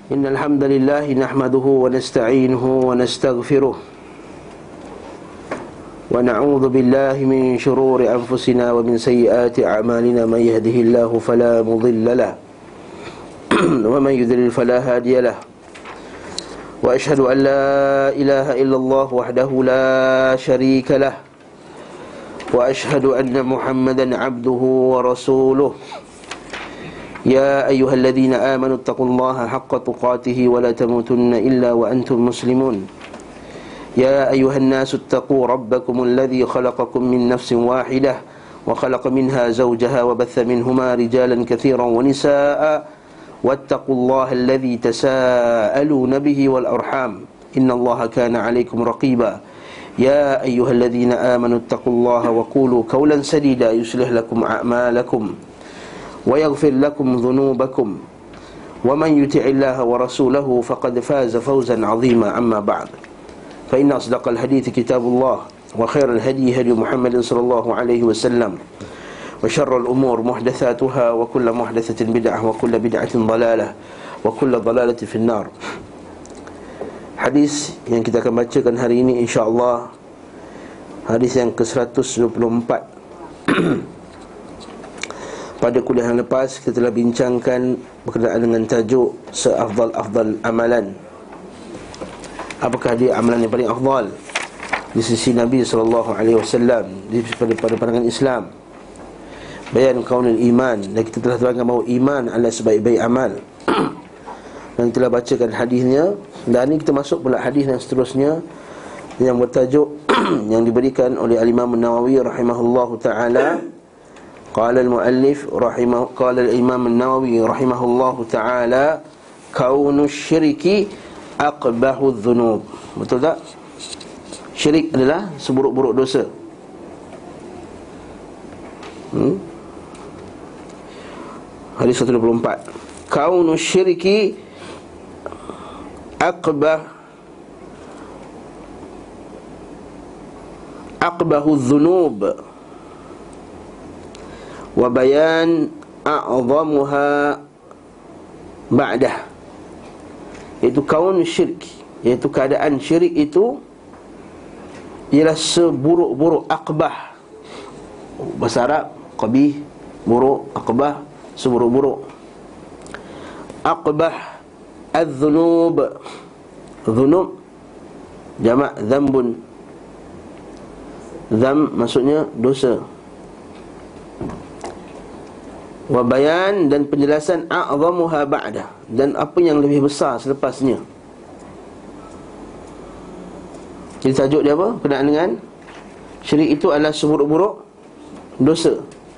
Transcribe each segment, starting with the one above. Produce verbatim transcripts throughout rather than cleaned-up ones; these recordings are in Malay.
إن الحمد لله نحمده ونستعينه ونستغفره ونعوذ بالله من شرور أنفسنا ومن سيئات أعمالنا من يهده الله فلا مضل له ومن يضلل فلا هادي له وأشهد أن لا إله إلا الله وحده لا شريك له وأشهد أن محمدا عبده ورسوله يا أيها الذين آمنوا اتقوا الله حق تقاته ولا تموتن إلا وأنتم مسلمون يا أيها الناس اتقوا ربكم الذي خلقكم من نفس واحدة وخلق منها زوجها وبث منهما رجالا كثيرا ونساء واتقوا الله الذي تساءلون به والأرحام إن الله كان عليكم رقيبا يا أيها الذين آمنوا اتقوا الله وقولوا قولا سديدا يصلح لكم أعمالكم ويغفر لكم ذنوبكم ومن يطع الله ورسوله فقد فاز فوزا عظيما. أما بعد فإن أصدق الحديث كتاب الله وخير الهدي هدي محمد صلى الله عليه وسلم وشر الأمور محدثاتها وكل محدثة بدعة وكل بدعة ضلالة وكل ضلالة في النار. Hadis yang kita akan bacakan hari ini insya-Allah hadis yang ke seratus dua puluh empat. Pada kuliah yang lepas kita telah bincangkan berkenaan dengan tajuk seafdal-afdal amalan. Apakah dia amalan yang paling afdal di sisi Nabi sallallahu alaihi wasallam di pada pada pandangan Islam? Bayan kaunul iman, dan kita telah terangkan bahawa iman adalah sebaik-baik amal. Dan telah bacakan hadisnya. Dan ini kita masuk pula hadis yang seterusnya yang bertajuk yang diberikan oleh Al-Imam An-Nawawi rahimahullahu taala. Qala al-muallif rahimah qala al-Imam An-Nawawi rahimahullahu taala kaunu syirki aqbahu dhunub. Betul tak? Syirik adalah seburuk-buruk dosa. Hmm? Hadis seratus dua puluh empat. Kaunu syirki aqbah aqbahu dhunub wa bayan a'zamuha ba'dah. Iaitu kaun syirik, iaitu keadaan syirik itu ialah seburuk-buruk. Aqbah bahasa Arab qabih, buruk. Aqbah seburuk-buruk. Aqbah adz-dzunub, dzunub jamak dzambun. Dzam maksudnya dosa. Wa bayan, dan penjelasan a'zamuha ba'da, dan apa yang lebih besar selepasnya. Jadi tajuk dia apa? Berkenaan dengan syirik itu adalah seburuk-buruk dosa.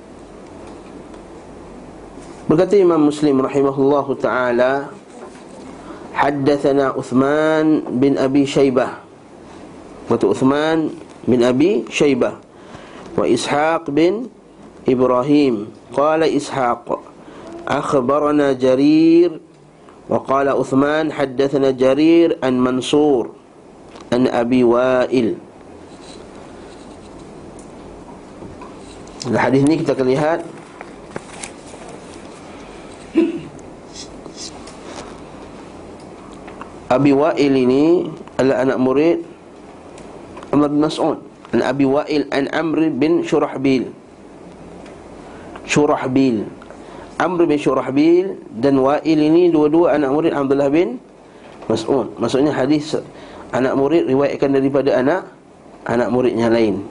Berkata Imam Muslim rahimahullahu ta'ala, haddathana Uthman bin Abi Shaybah. Kata Uthman bin Abi Shaybah wa Ishaq bin Ibrahim. Qala Ishaq akhbarana Jarir wa qala Uthman haddathana Jarir an Mansur an Abi Wa'il. Dalam hadis ini kita akan lihat Abi Wa'il ini adalah anak murid Umar bin Mas'ud. An Abi Wa'il an Amr bin Shurahbil. Shurahbil, Amr bin Shurahbil dan Wa'il ini dua-dua anak murid Abdullah bin Mas'ud. Maksudnya hadis anak murid riwayatkan daripada anak anak muridnya lain.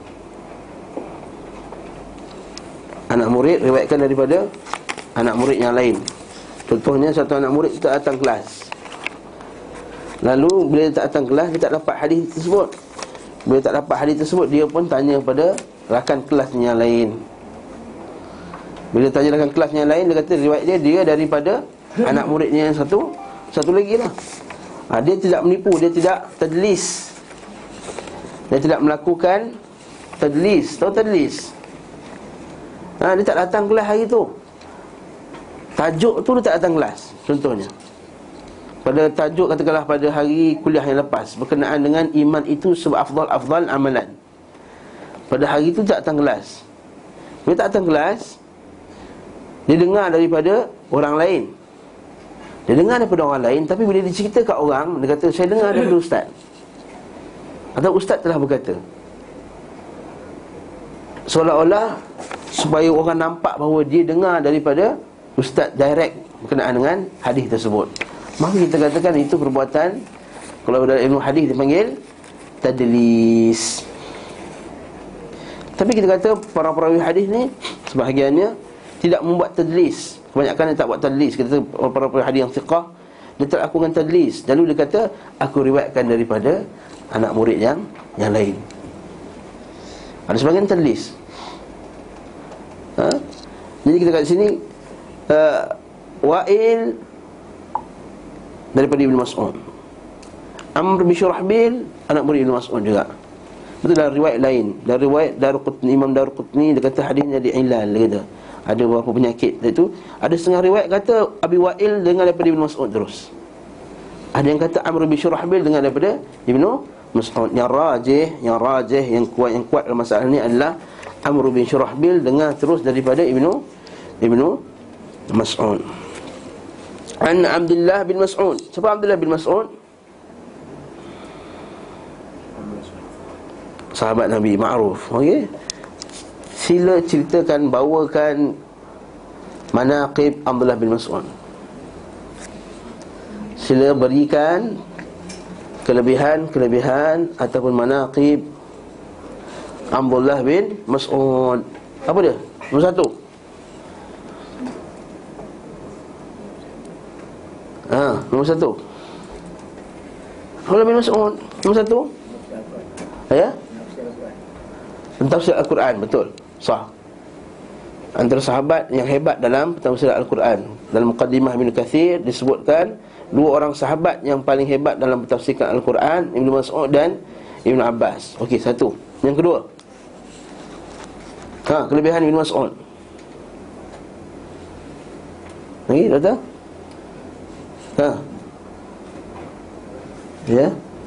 Anak murid riwayatkan daripada anak murid yang lain. Contohnya satu anak murid tak datang kelas. Lalu bila dia tak datang kelas, dia tak dapat hadis tersebut. Bila tak dapat hadis tersebut, dia pun tanya pada rakan kelasnya yang lain. Bila tanya rakan kelasnya yang lain, dia kata riwayat dia dia daripada anak muridnya yang satu Satu lagi lah. ha, Dia tidak menipu, dia tidak tadlis. Dia tidak melakukan tadlis. Tahu tadlis? ha, Dia tak datang kelas hari tu. Tajuk tu dia tak datang kelas. Contohnya pada tajuk katakanlah pada hari kuliah yang lepas berkenaan dengan iman itu sebab afdal-afdal amalan. Pada hari itu tak datang kelas. Bila tak datang kelas, dia dengar daripada orang lain. Dia dengar daripada orang lain, tapi bila dia cerita kat orang, dia kata, saya dengar daripada ustaz, atau ustaz telah berkata. Seolah-olah supaya orang nampak bahawa dia dengar daripada ustaz direct berkenaan dengan hadis tersebut. Maka kita katakan itu perbuatan, kalau dalam ilmu hadis dipanggil tadlis. Tapi kita kata para perawi hadis ni sebahagiannya tidak membuat tadlis. Kebanyakan dia tak buat tadlis. Kita kata para perawi hadis yang thiqah, dia tak lakukan tadlis. Lalu dia kata, aku riwayatkan daripada anak murid yang yang lain. Ada sebahagian tadlis. Ha? Jadi kita kat sini uh, Wa'il daripada Ibn Mas'ud, Amr bin Syurahbil anak murid Ibn Mas'ud juga. Betul dalam riwayat lain, dari riwayat Daruqutni, Imam Daruqutni, dia kata hadisnya di ilal, dia kata ada beberapa penyakit. Itu ada setengah riwayat kata Abi Wa'il dengar daripada Ibn Mas'ud terus. Ada yang kata Amr bin Syurahbil dengar daripada Ibn Mas'ud. Yang rajih, yang rajih, yang kuat, yang kuat dalam masalah ini adalah Amr bin Syurahbil dengar terus daripada Ibnu Ibnu Mas'ud. An Abdullah bin Mas'ud. Siapa Abdullah bin Mas'ud? Sahabat Nabi, ma'ruf. Okey. Sila ceritakan, bawakan manaqib Abdullah bin Mas'ud. Sila berikan kelebihan-kelebihan ataupun manaqib Abdullah bin Mas'ud. Apa dia? Nombor satu. Ha, nombor satu. Abdullah bin Mas'ud. Nombor satu. Ya? Tafsir Al-Quran, betul. Sah. Antara sahabat yang hebat dalam tafsir Al-Quran. Dalam Muqaddimah Ibn Kathir disebutkan dua orang sahabat yang paling hebat dalam mentafsirkan Al-Quran, Ibn Mas'ud dan Ibn Abbas. Okey, satu. Yang kedua, ha, kelebihan Ibn Mas'ud. Lagi, doktor? Ha. Ya?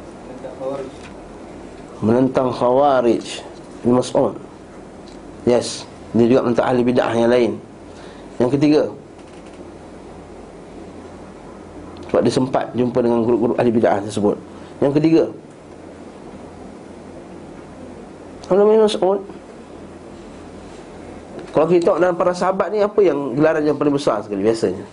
Menentang Khawarij, Ibn Mas'ud. Yes. Dia juga menentang ahli bid'ah yang lain. Yang ketiga, sebab dia sempat jumpa dengan grup-grup ahli bid'ah tersebut. Yang ketiga, Abdullah bin Mas'ud. Kalau kita tengok dalam para sahabat ni, apa yang gelaran yang paling besar sekali biasanya?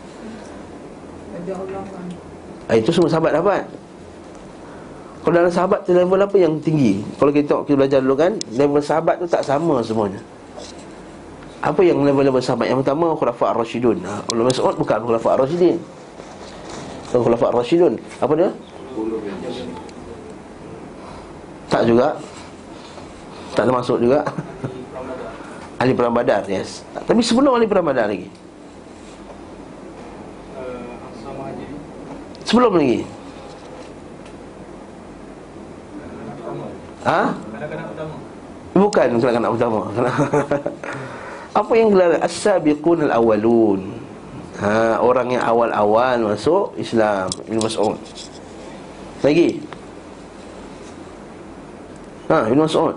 Ah, itu semua sahabat dapat. Kalau dalam sahabat tu level apa yang tinggi? Kalau kita tengok, kita belajar dulu kan, level sahabat tu tak sama semuanya. Apa yang level-level sahabat? Yang pertama, Khulafa' Ar-Rashidun. ha, Abdullah bin Mas'ud bukan Khulafa' Ar-Rashidin. Khulafa' Ar-Rashidun, apa dia? Tak juga. Tak termasuk juga. Ahli Perang Badar, yes. Tapi sebelum Ahli Perang Badar lagi. Sebelum lagi. Ha? Kanak-kanak utama. Bukan kanak-kanak utama. Apa yang gelar as-sabiqun al-awwalun. Ha, orang yang awal-awal masuk Islam, Ibn Mas'ud. Lagi. Ha, Ibn Mas'ud.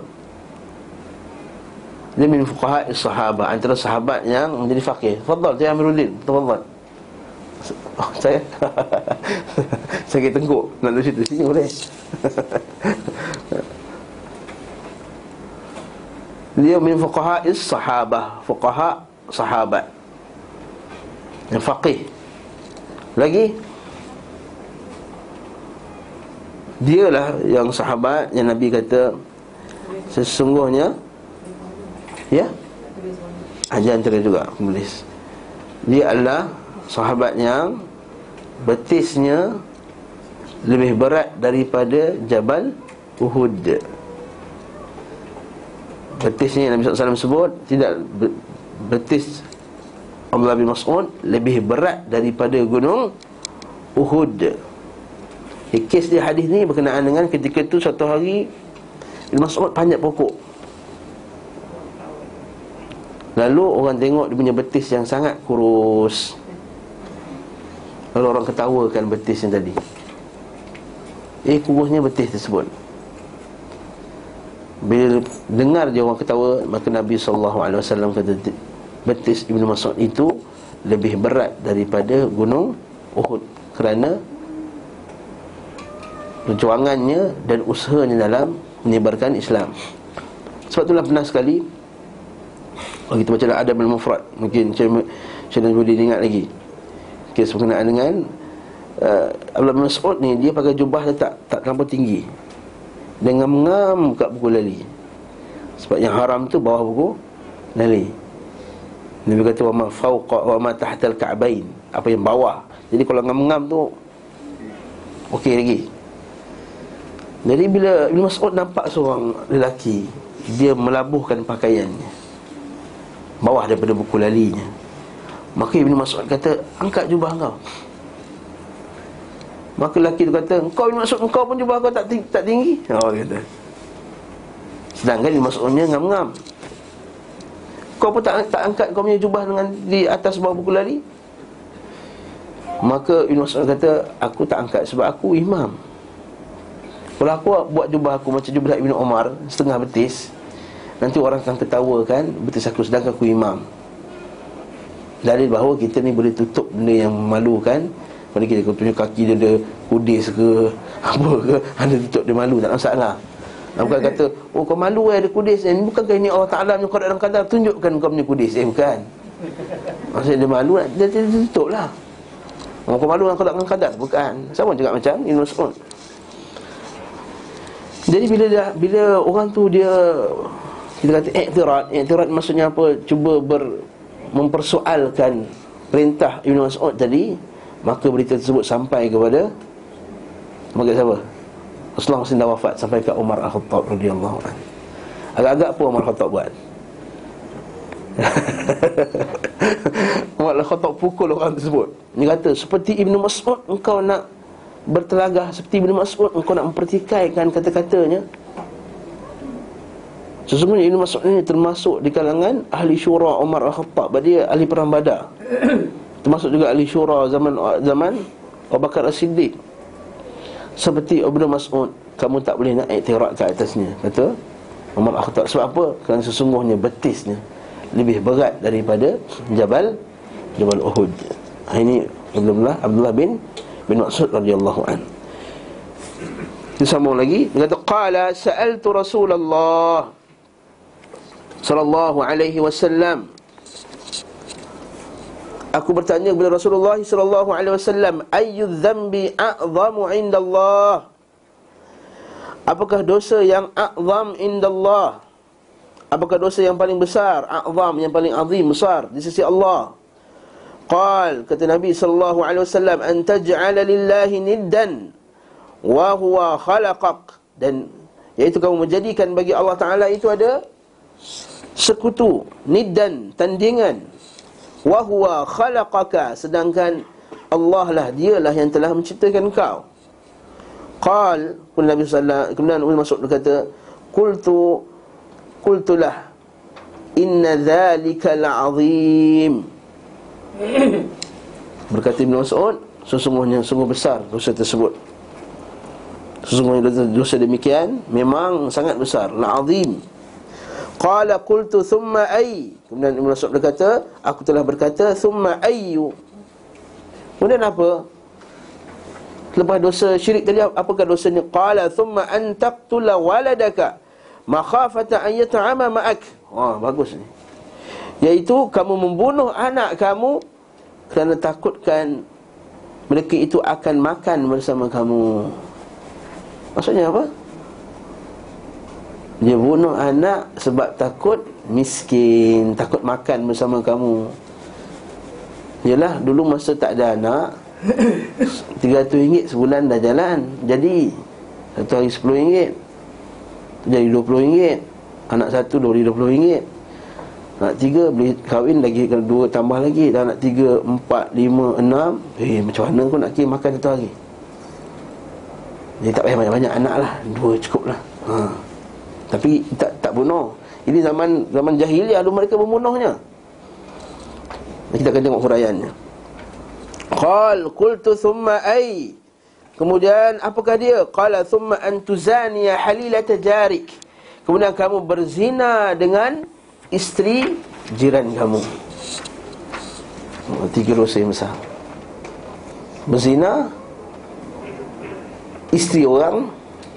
Dia min fuqaha as-sahabah, antara sahabat yang menjadi faqih. Fadhal, saya Amiruddin, tafadhal. Oh, saya sakit tengkuk, nak duduk situ sini boleh. Dia min fuqaha as-sahabah, fuqaha sahabat, yang faqih. Lagi, dialah yang sahabat yang Nabi kata sesungguhnya, ya, ajar antara juga penulis. Dia adalah sahabat yang betisnya lebih berat daripada Jabal Uhud. Betisnya Nabi sallallahu alaihi wasallam sebut, tidak, betis Abdullah bin Mas'ud lebih berat daripada gunung Uhud. eh, Kes dia hadis ni berkenaan dengan ketika tu satu hari Ibn Mas'ud panjat pokok. Lalu orang tengok dia punya betis yang sangat kurus. Lalu orang ketawakan betis yang tadi. Eh, kurusnya betis tersebut. Bila dengar je orang ketawa, maka Nabi sallallahu alaihi wasallam kata, betis Ibn Mas'ud itu lebih berat daripada gunung Uhud kerana perjuangannya dan usahanya dalam menyebarkan Islam. Sebab itulah pernah sekali, kalau kita baca dalam Adab al-Mufrad, mungkin saya dan boleh ingat lagi kes berkenaan dengan uh, Abdullah bin Mas'ud ni, dia pakai jubah dia tak tak terlampau tinggi, dia ngam-ngam kat buku lali. Sebab yang haram tu bawah buku lali. Nabi kata wa ma fawqa wa ma tahtal ka'bain, apa yang bawah. Jadi kalau ngam-ngam tu okey lagi. Jadi bila Ibn Mas'ud nampak seorang lelaki, dia melabuhkan pakaiannya bawah daripada buku lalinya, maka Ibn Mas'ud kata, angkat jubah kau. Maka lelaki tu kata, engkau Ibn Mas'ud, engkau pun jubah kau tak tinggi, tak tinggi. Oh, kata. Sedangkan Ibn Mas'udnya ngam-ngam. Kau pun tak, tak angkat kau punya jubah dengan di atas bawah buku lali. Maka Ibn Mas'ud kata, aku tak angkat sebab aku imam. Kalau aku buat jubah aku macam jubah Ibn Umar, setengah betis, nanti orang akan ketawakan betis aku, sedangkan aku imam. Dalil bahawa kita ni boleh tutup benda yang memalukan. Pada kita, kau punya kaki dia ada kudis ke apa ke, ada tutup dia malu, tak ada masalah. Bukan kata, oh kau malu eh ada kudis eh, bukankah ini Allah Ta'ala punya qada dan qadar, tunjukkan kau punya kudis. Eh bukan, maksudnya dia malu, dia, dia, dia tutup lah. Oh, kau malu dengan qada dan qadar, bukan. Sama juga macam Ibn Mas'ud. Jadi bila dah, bila orang tu dia, kita kata i'tirad, i'tirad maksudnya apa? Cuba ber, mempersoalkan perintah Ibn Mas'ud tadi, maka berita tersebut sampai kepada kepada siapa? Rasulullah masih dah wafat, sampai ke Umar Al-Khattab radhiyallahu anhu. Agak-agak apa Umar Al-Khattab buat? Umar Al-Khattab pukul orang tersebut. Dia kata, seperti Ibn Mas'ud engkau nak bertelagah, seperti Ibn Mas'ud engkau nak mempertikaikan kata-katanya. Sesungguhnya Ibn Mas'ud ini termasuk di kalangan ahli syura Umar Al-Khattab. Dia ahli perang Badar, termasuk juga ahli syura zaman zaman Abu Bakar As-Siddiq. Seperti Ibn Mas'ud, kamu tak boleh nak i'tirad ke atasnya, kata Umar Al-Khattab. Sebab apa? Kerana sesungguhnya betisnya lebih berat daripada Jabal Jabal Uhud. Ini Abdullah Abdullah bin bin Mas'ud radhiyallahu an. Disambung lagi, dia kata qala sa'altu Rasulullah sallallahu alaihi wasallam, aku bertanya kepada Rasulullah sallallahu alaihi wasallam, ayyu dzambi a'zamu indallah, apakah dosa yang a'zam indallah, apakah dosa yang paling besar, a'zam yang paling azim, besar di sisi Allah. Qal, kata Nabi sallallahu alaihi wasallam, an taj'ala lillahi niddan wa huwa khalaqak, dan iaitu kamu menjadikan bagi Allah Ta'ala itu ada sekutu, niddan, tandingan, wa huwa khalaqaka, sedangkan Allah lah, dialah yang telah menciptakan kau. Qal, kemudian Nabi sallallahu alaihi wasallam, kemudian Ibnu Mas'ud berkata, qultu qultulah inna dzalika la'azim. Berkata Ibn Mas'ud, sesungguhnya sungguh besar dosa tersebut. Sesungguhnya dosa, dosa demikian memang sangat besar, la'azim. Qala qultu thumma ay, kemudian Ibn Mas'ud berkata, aku telah berkata, thumma ayyu, kemudian apa? Lepas dosa syirik tadi, apakah dosanya? Qala thumma an taqtula waladaka makhafata an yat'ama ma'ak. Wah, bagus ni. Iaitu kamu membunuh anak kamu kerana takutkan mereka itu akan makan bersama kamu. Maksudnya apa? Dia bunuh anak sebab takut miskin, takut makan bersama kamu. Yalah, dulu masa tak ada anak, tiga ratus ringgit sebulan dah jalan. Jadi satu hari sepuluh ringgit, jadi dua puluh ringgit. Anak satu dua puluh ringgit. Anak tiga beli kahwin lagi, kalau dua tambah lagi. Dan anak tiga, empat, lima, enam. Eh macam mana kau nak kira makan satu hari? Jadi tak payah banyak-banyak anak lah, dua cukup lah. ha. Tapi tak tak bunuh. Ini zaman zaman jahiliah dulu mereka membunuhnya. Kita akan tengok huraiannya. Qal qultu thumma ay, kemudian apakah dia? Qala thumma an tuzaniya halilata jarik, kemudian kamu berzina dengan isteri jiran kamu. Oh, tiga dosa yang besar. berzina isteri orang,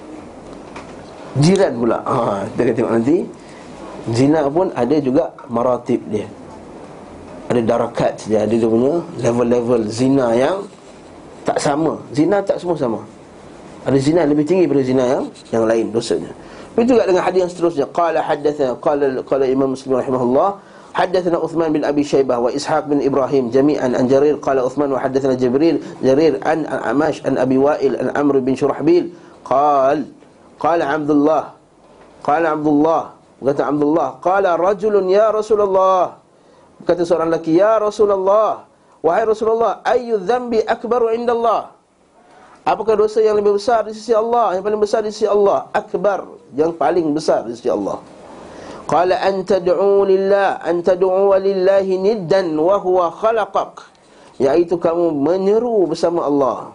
jiran pula. Ha, kita akan tengok nanti. Zina pun ada juga maratib dia, ada darakat dia, ada dia punya level-level zina yang tak sama. Zina tak semua sama. Ada zina lebih tinggi daripada zina yang yang lain dosanya. Begitu juga dengan hadis yang seterusnya. Qala haddatsana qala qala Imam Muslim rahimahullah, haddatsana Uthman bin Abi Shaybah wa Ishaq bin Ibrahim jami'an an Jarir qala Uthman wa haddatsana Jibril Jarir an Amash an Abi Wa'il an Amr bin Shurahbil qala qala Abdullah qala Abdullah kata Abdullah qala rajulun ya Rasulullah, kata seorang lelaki, ya Rasulullah, wahai Rasulullah, ayyu dhanbi akbaru indallah, apakah dosa yang lebih besar di sisi Allah, yang paling besar di sisi Allah? Akbar, yang paling besar di sisi Allah. Qala an tad'u lillah an tad'u lillahi niddan wa huwa khalaqak, iaitu kamu menyeru bersama Allah.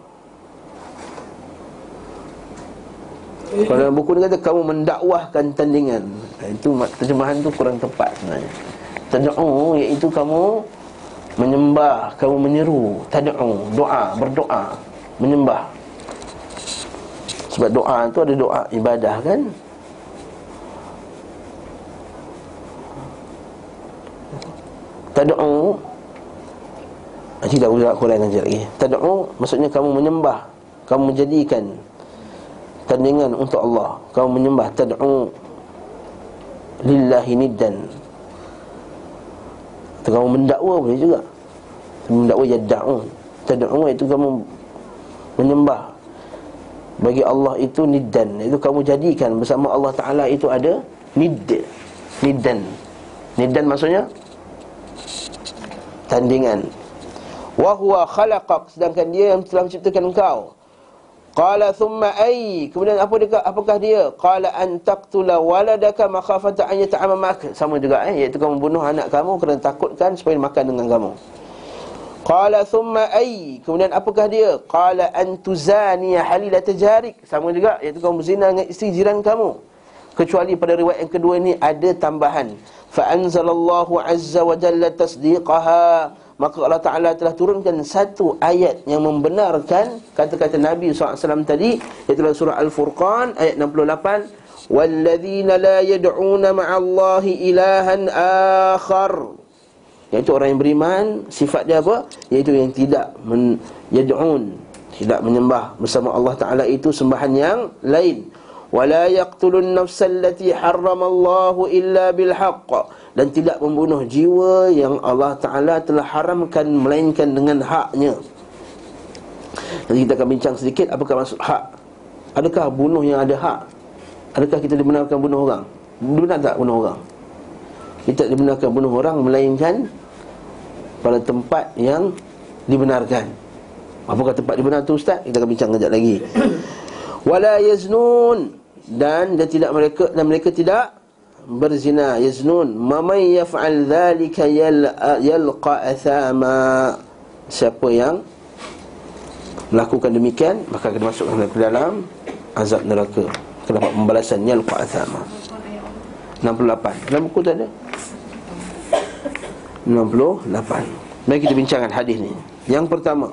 Kalau dalam buku ni kata kamu mendakwahkan tandingan. Itu terjemahan tu kurang tepat sebenarnya. Tad'u iaitu kamu menyembah, kamu menyeru. Tad'u, doa, berdoa, menyembah. Sebab doa tu ada doa ibadah kan. Tad'u, tidak usah Quran aja lagi. Tad'u maksudnya kamu menyembah, kamu menjadikan tandingan untuk Allah, kamu menyembah. Tad'u lillahi niddan, atau kamu mendakwa boleh juga. Mendakwa yadda'un. Tad'u itu kamu menyembah bagi Allah itu niddan, itu kamu jadikan bersama Allah Ta'ala itu ada nidd. Niddan, niddan maksudnya tandingan. Wa huwa khalaqak, sedangkan dia yang telah menciptakan engkau. Qala thumma ay, kemudian apa dia, apakah dia? Qala an taqtula waladaka makhafata an yata'ammak, sama juga eh iaitu kamu bunuh anak kamu kerana takutkan supaya makan dengan kamu. Qala thumma ay, kemudian apakah dia? Qala an tuzani halilata jarik, sama juga iaitu kamu berzina dengan isteri jiran kamu. Kecuali pada riwayat yang kedua ini ada tambahan, fa anzalallahu azza wa jalla tasdiqaha, maka Allah Ta'ala telah turunkan satu ayat yang membenarkan kata-kata Nabi sallallahu alaihi wasallam tadi, iaitu dalam surah Al-Furqan ayat enam puluh lapan, walladzina la yad'una ma'allahi ilahan akhar, iaitu orang yang beriman, sifat dia apa? Iaitu yang tidak men, yad'un, tidak menyembah bersama Allah Ta'ala itu sembahan yang lain. Wala yaqtulun nafsal lati harramallahu illa bilhaq, dan tidak membunuh jiwa yang Allah Ta'ala telah haramkan melainkan dengan haknya. Nanti kita akan bincang sedikit apakah maksud hak. Adakah bunuh yang ada hak? Adakah kita dibenarkan bunuh orang? Benar tak bunuh orang? Kita dibenarkan bunuh orang melainkan pada tempat yang dibenarkan. Apakah tempat dibenarkan tu Ustaz? Kita akan bincang kejap lagi. Wala yaznun, dan dia tidak mereka dan mereka tidak berzina. Yaznun, man yaf'al dhalika yalqa athama, siapa yang melakukan demikian maka akan dimasukkan ke dalam azab neraka, akan dapat pembalasan yalqa athama. enam puluh lapan dalam buku tu ada enam puluh lapan. Mari kita bincangkan hadis ni. Yang pertama,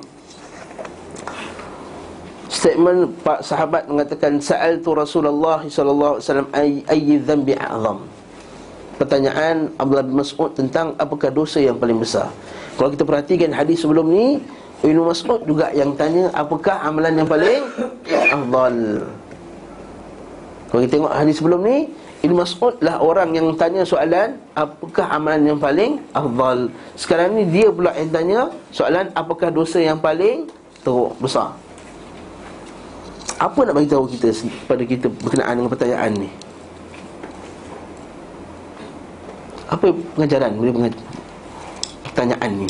statement Pak sahabat mengatakan sa'altu Rasulullah sallallahu alaihi wasallam ayyi dhanbi a'zam. Pertanyaan Abdullah bin Mas'ud tentang apakah dosa yang paling besar. Kalau kita perhatikan hadis sebelum ni, Ibnu Mas'ud juga yang tanya apakah amalan yang paling afdal. Kalau kita tengok hadis sebelum ni, Ibnu Mas'ud lah orang yang tanya soalan apakah amalan yang paling afdal. Sekarang ni dia pula yang tanya soalan apakah dosa yang paling teruk besar. Apa nak bagi tahu kita pada kita berkenaan dengan pertanyaan ni? Apa pengajaran boleh pengajar pertanyaan ni?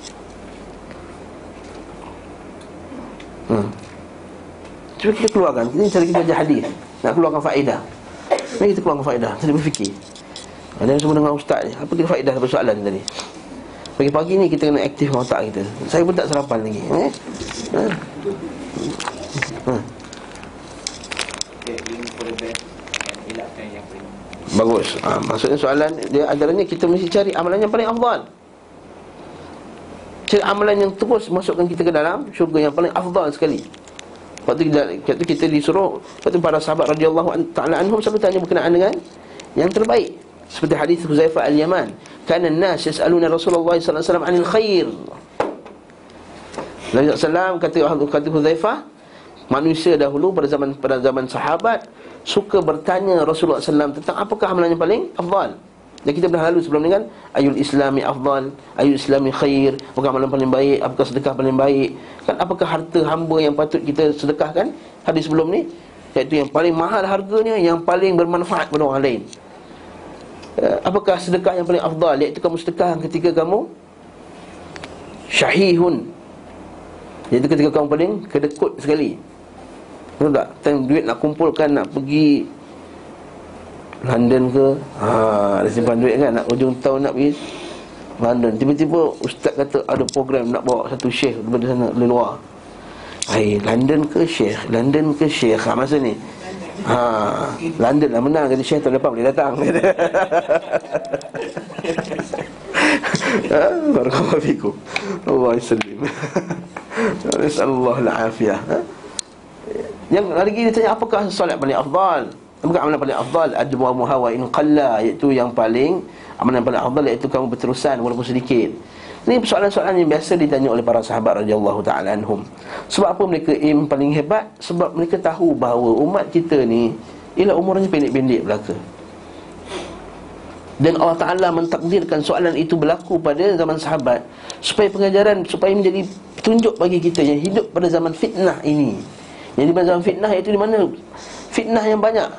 Hmm. Cuba kita keluarkan. Ini cara kita belajar hadis. Nak keluarkan faedah. Mari kita keluarkan faedah. Saya berfikir. Ada yang semua dengar ustaz ni. Apa dia faedah dalam soalan tadi? Pagi-pagi ni kita kena aktif otak kita. Saya pun tak sarapan lagi. Eh? Ha? Hmm. Bagus. Ha, maksudnya soalan dia antaranya kita mesti cari amalan yang paling afdal. cari amalan yang terus masukkan kita ke dalam syurga yang paling afdal sekali. Waktu kita, waktu kita disuruh, waktu para sahabat radhiyallahu ta'ala anhum selalu tanya berkenaan dengan yang terbaik. Seperti hadis Huzaifah al-Yaman, kana an-nas yas'aluna Rasulullah sallallahu alaihi wasallam 'anil khair. Nabi sallallahu alaihi wasallam kata kata Huzaifah, manusia dahulu pada zaman pada zaman sahabat suka bertanya Rasulullah sallallahu alaihi wasallam tentang apakah amalan yang paling afdal. Dan kita pernah lalu sebelum ni kan, ayul islami afdal, ayul islami khair, apakah amalan paling baik, apakah sedekah paling baik, kan apakah harta hamba yang patut kita sedekahkan. Hadis sebelum ni, iaitu yang paling mahal harganya, yang paling bermanfaat kepada orang lain. Apakah sedekah yang paling afdal, iaitu kamu sedekah ketika kamu syahihun, iaitu ketika kamu paling kedekut sekali. Betul tak? Time duit nak kumpulkan, nak pergi London ke, ha, ada simpan duit kan, nak hujung tahun nak pergi London. Tiba-tiba ustaz kata ada program nak bawa satu syekh daripada sana, dari luar. Hai, London ke syekh, London ke syekh, ha, masa ni ha, London lah menang, kata syekh tahun depan boleh datang. Ha, barakallahu fikum. Allah sallim. Nasallahu al-afiyah. Yang lagi dia tanya apakah solat paling afdal, apakah amalan paling afdal, adwa muhawa in qalla, iaitu yang paling amalan paling afdal iaitu kamu berterusan walaupun sedikit. Ini soalan-soalan yang biasa ditanya oleh para sahabat radhiyallahu ta'ala anhum. Sebab apa mereka aim paling hebat? Sebab mereka tahu bahawa umat kita ni ialah umurnya pendek-pendek belaka. Dan Allah Ta'ala mentakdirkan soalan itu berlaku pada zaman sahabat supaya pengajaran, supaya menjadi petunjuk bagi kita yang hidup pada zaman fitnah ini. Yang di mana zaman fitnah iaitu di mana fitnah yang banyak.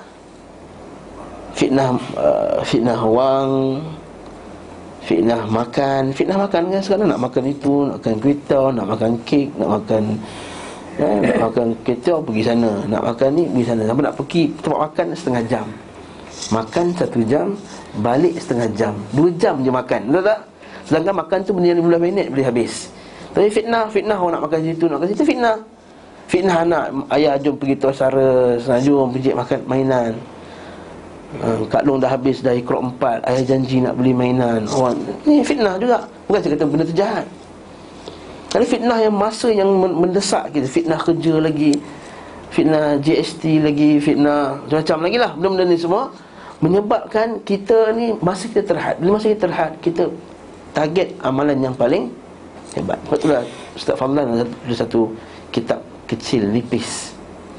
Fitnah uh, fitnah wang, fitnah makan. Fitnah makan kan sekarang nak makan itu, nak makan kuih, nak makan kek, nak makan eh, nak makan kecap pergi sana, nak makan ni pergi sana. Sampai nak pergi tempat makan setengah jam, makan satu jam, balik setengah jam, dua jam je makan, betul tak? Sedangkan makan tu benda yang lima belas minit boleh habis. Tapi fitnah, fitnah orang nak makan situ, nak makan situ, fitnah. Fitnah anak, ayah jom pergi Tuasara, jom pergi makan mainan. Uh, Kak Long dah habis dah ikrok empat, ayah janji nak beli mainan. Orang ni fitnah juga. Bukan saya kata benda tu jahat. Ada fitnah yang masa yang mendesak kita, fitnah kerja lagi, fitnah G S T lagi, fitnah macam-macam lagi lah. Benda-benda ni semua menyebabkan kita ni masa kita terhad. Bila masa kita terhad, kita target amalan yang paling hebat. Sebab itulah Ustaz Fadlan ada satu kitab kecil, nipis,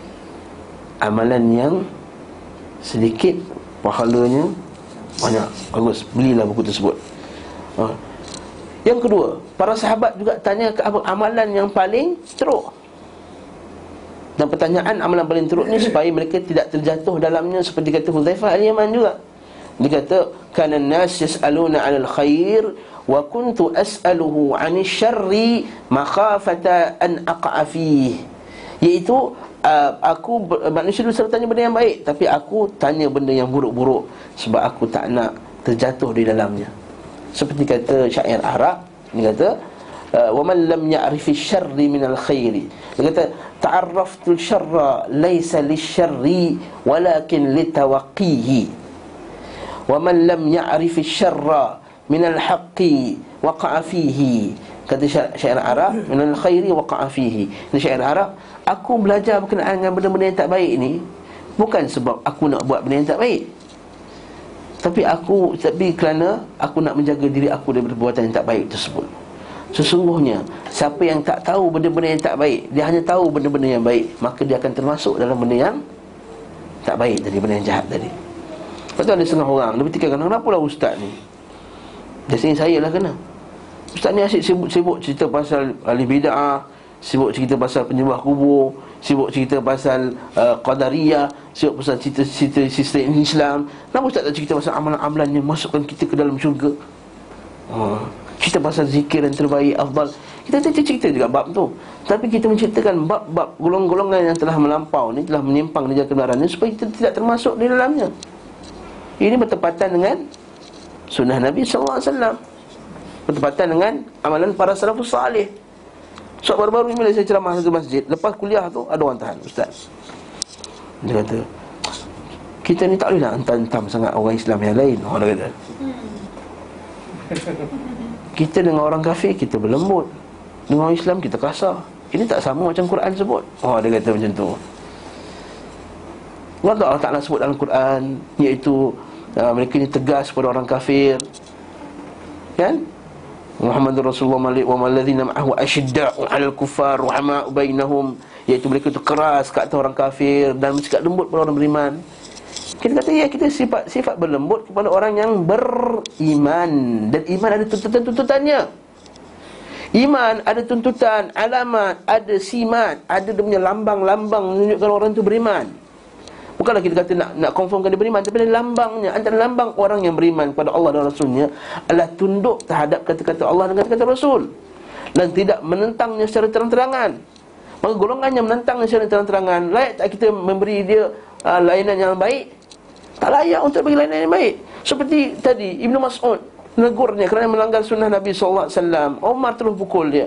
amalan yang sedikit, pahalanya banyak. Bagus, belilah buku tersebut. ha. Yang kedua, para sahabat juga tanya ke apa amalan yang paling teruk. Dan pertanyaan amalan paling teruk ni supaya mereka tidak terjatuh dalamnya, seperti kata Huzaifah al-Yaman juga. Dia kata, kana an-nas yas'aluna 'anil khair wa kuntu as'aluhu 'anil syarri makhafata an aqa'a fihi. Iaitu uh, aku manusia dulu selalu tanya benda yang baik, tapi aku tanya benda yang buruk-buruk sebab aku tak nak terjatuh di dalamnya. Seperti kata syair Arab, dia kata wa man lam ya'rifi syarri minal khairi. Dia kata ta'arraftul syarra laysa lisyarri walakin litawaqqihi. Wa man lam ya'rifi syarra minal haqqi waqa'a fihi. Kata syair Arab, minal khairi waqa'a fihi. Ini syair Arab, aku belajar berkenaan dengan benda-benda yang tak baik ni bukan sebab aku nak buat benda yang tak baik, tapi aku tapi kerana aku nak menjaga diri aku daripada perbuatan yang tak baik tersebut. Sesungguhnya siapa yang tak tahu benda-benda yang tak baik, dia hanya tahu benda-benda yang baik, maka dia akan termasuk dalam benda yang tak baik tadi, benda yang jahat tadi. Lepas tu ada setengah orang dia berfikirkan, kenapa lah ustaz ni, biasanya saya lah kena. Ustaz ni asyik sibuk-sibuk cerita pasal ahli bid'ah, sibuk cerita pasal penyembah kubur, sibuk cerita pasal uh, qadariyah, sibuk pasal cerita-cerita sistem Islam. Kenapa Ustaz tak cerita pasal amalan-amalan yang masukkan kita ke dalam syurga? Ha, cerita pasal zikir yang terbaik, afdal. Kita cerita juga bab tu, tapi kita menceritakan bab-bab golong-golongan yang telah melampau ni, telah menyimpang di jalan kebenaran ni, supaya kita tidak termasuk di dalamnya. Ini bertepatan dengan sunnah Nabi sallallahu alaihi wasallam, bertepatan dengan amalan para salafus salih. So baru-baru ini bila saya ceramah satu masjid, lepas kuliah tu ada orang tahan, ustaz, dia kata, kita ni tak boleh nak hentam-hentam sangat orang Islam yang lain. Orang kata, Kita dengan orang kafir kita berlembut, dengan orang Islam kita kasar. Ini tak sama macam Quran sebut. Oh, dia kata macam tu. Allah Ta'ala sebut dalam Quran, iaitu uh, mereka ni tegas kepada orang kafir, kan? Muhammadur Rasulullah wa malladzina ma'ahu asyidda'u 'alal kuffar rahama'u bainahum, iaitu mereka tu keras ke atas orang kafir dan bersikap lembut kepada orang beriman. Kita kata ya, kita sifat sifat berlembut kepada orang yang beriman. Dan iman ada tuntutan-tuntutannya. Iman ada tuntutan, alamat, ada simat, ada dia punya lambang-lambang menunjukkan orang itu beriman. Bukanlah kita kata nak nak confirmkan dia beriman, tapi ada lambangnya. Antara lambang orang yang beriman kepada Allah dan Rasulnya adalah tunduk terhadap kata-kata Allah dan kata-kata Rasul, dan tidak menentangnya secara terang-terangan. Maka golongan yang menentangnya secara terang-terangan, layak tak kita memberi dia uh, layanan yang baik? Tak layak untuk bagi layanan yang baik. Seperti tadi Ibnu Mas'ud negurnya kerana melanggar sunnah Nabi sallallahu alaihi wasallam. Umar terus pukul dia.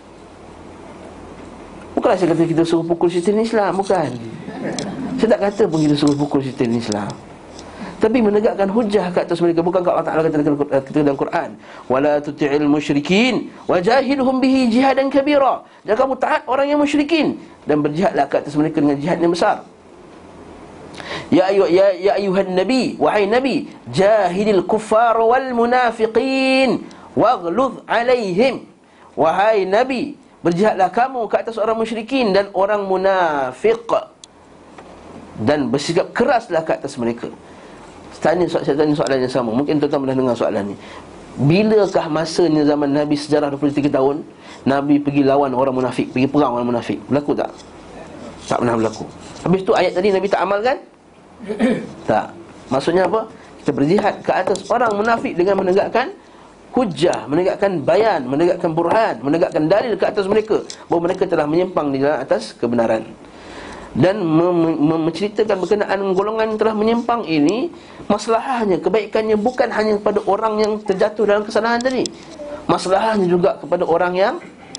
Bukanlah saya kata kita suruh pukul sistem Islam, bukan. Saya tak kata pun kita suruh pukul sistem Islam, tapi menegakkan hujah ke atas mereka. Bukankah Allah Ta'ala kata dalam Quran, wala tuti'il musyrikin wajahilhum bihi jihadan kabira. Jangan kamu taat orang yang musyrikin dan berjihadlah ke atas mereka dengan jihad yang besar. Ya ayu ya ya ayuhan nabi, wahai nabi, jahidil kuffar wal munafiqin waghluz alaihim. Wahai nabi, berjihadlah kamu ke atas orang musyrikin dan orang munafik, dan bersikap keraslah ke atas mereka. Tanya soalan, saya tanya soalan yang sama. Mungkin tuan-tuan pernah dengar soalan ni. Bilakah masanya zaman Nabi sejarah dua puluh tiga tahun Nabi pergi lawan orang munafik, pergi perang orang munafik? Berlaku tak? Tak pernah berlaku. Habis tu ayat tadi Nabi tak amalkan? Tak. Maksudnya apa? Kita berjihad ke atas orang munafik dengan menegakkan hujah, menegakkan bayan, menegakkan burhan, menegakkan dalil ke atas mereka bahawa mereka telah menyimpang di dalam atas kebenaran. Dan mem- mem- menceritakan berkenaan golongan yang telah menyimpang ini, masalahnya, kebaikannya bukan hanya kepada orang yang terjatuh dalam kesalahan tadi. Masalahnya juga kepada orang yang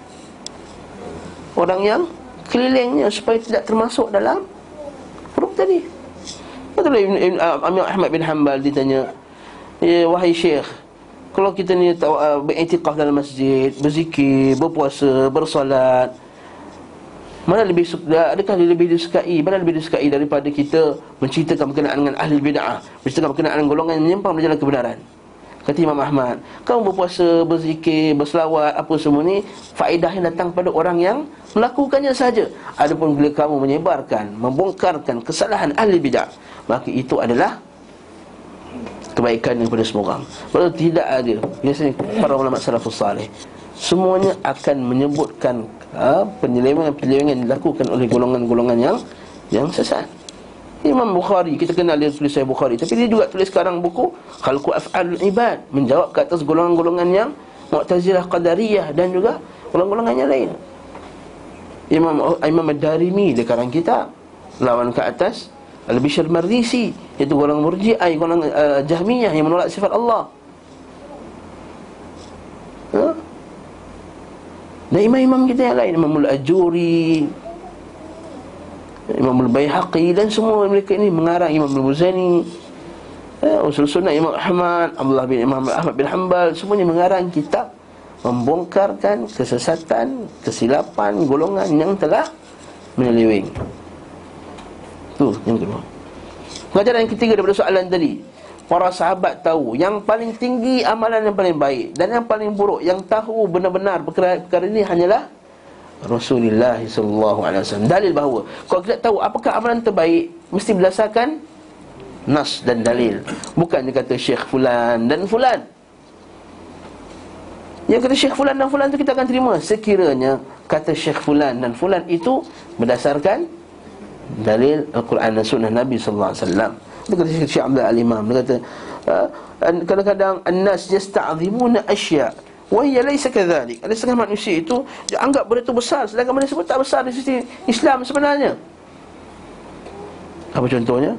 Orang yang kelilingnya, supaya tidak termasuk dalam huruf tadi. Betul lah, Imam Ahmad bin Hanbal ditanya, ya, wahai Syekh, kalau kita ni uh, beriktikaf dalam masjid, berzikir, berpuasa, bersolat, mana lebih suka, adakah lebih disukai, mana lebih disukai daripada kita menceritakan berkenaan dengan ahli bid'ah, menceritakan berkenaan dengan golongan yang menyimpang dari jalan kebenaran? Kata Imam Ahmad, kamu berpuasa, berzikir, berselawat, apa semua ni, faedah yang datang pada orang yang melakukannya saja. Adapun bila kamu menyebarkan, membongkarkan kesalahan ahli bid'ah, maka itu adalah kebaikan kepada semua orang. Kalau tidak ada, biasanya para ulama salafus salih semuanya akan menyebutkan ha, penyelewengan-penyelewengan yang dilakukan oleh golongan-golongan yang yang sesat. Imam Bukhari, kita kenal dia tulis Sahih Bukhari, tapi dia juga tulis sekarang buku Khalqu Af'alul Ibad, menjawab ke atas golongan-golongan yang Mu'tazilah, Qadariyah dan juga golongan-golongan yang lain. Imam Imam Ad-Darimi dia karang kitab lawan ke atas Al-Bishr Marrisi, iaitu golongan Murji'ah, golongan uh, Jahmiyah yang menolak sifat Allah. Ha? Dan imam-imam kita yang lain, Imam Al-Ajuri, Imam Al-Baihaqi dan semua mereka ini mengarang, Imam Al-Muzani, eh, Usul Sunnah Imam Ahmad, Abdullah bin Imam Ahmad bin Hanbal, semuanya mengarang kitab membongkarkan kesesatan, kesilapan golongan yang telah menyeleweng. Tu yang kedua. Pengajaran yang ketiga daripada soalan tadi, para sahabat tahu yang paling tinggi amalan yang paling baik dan yang paling buruk, yang tahu benar-benar perkara-perkara ini hanyalah Rasulullah sallallahu alaihi wasallam. Dalil bahawa kalau kita tahu apakah amalan terbaik, mesti berdasarkan nas dan dalil. Bukan dia kata Syekh fulan dan fulan. Yang kata Syekh fulan dan fulan tu kita akan terima sekiranya kata Syekh fulan dan fulan itu berdasarkan dalil Al-Quran dan sunnah Nabi sallallahu alaihi wasallam. Dia kata Syekh Abdul Al-Imam, dia kata kadang-kadang an-nas yasta'zimuna asya' wa hiya laysa kadhalik. Ada setengah manusia itu dia anggap benda itu besar, sedangkan benda tersebut tak besar di sisi Islam sebenarnya. Apa contohnya?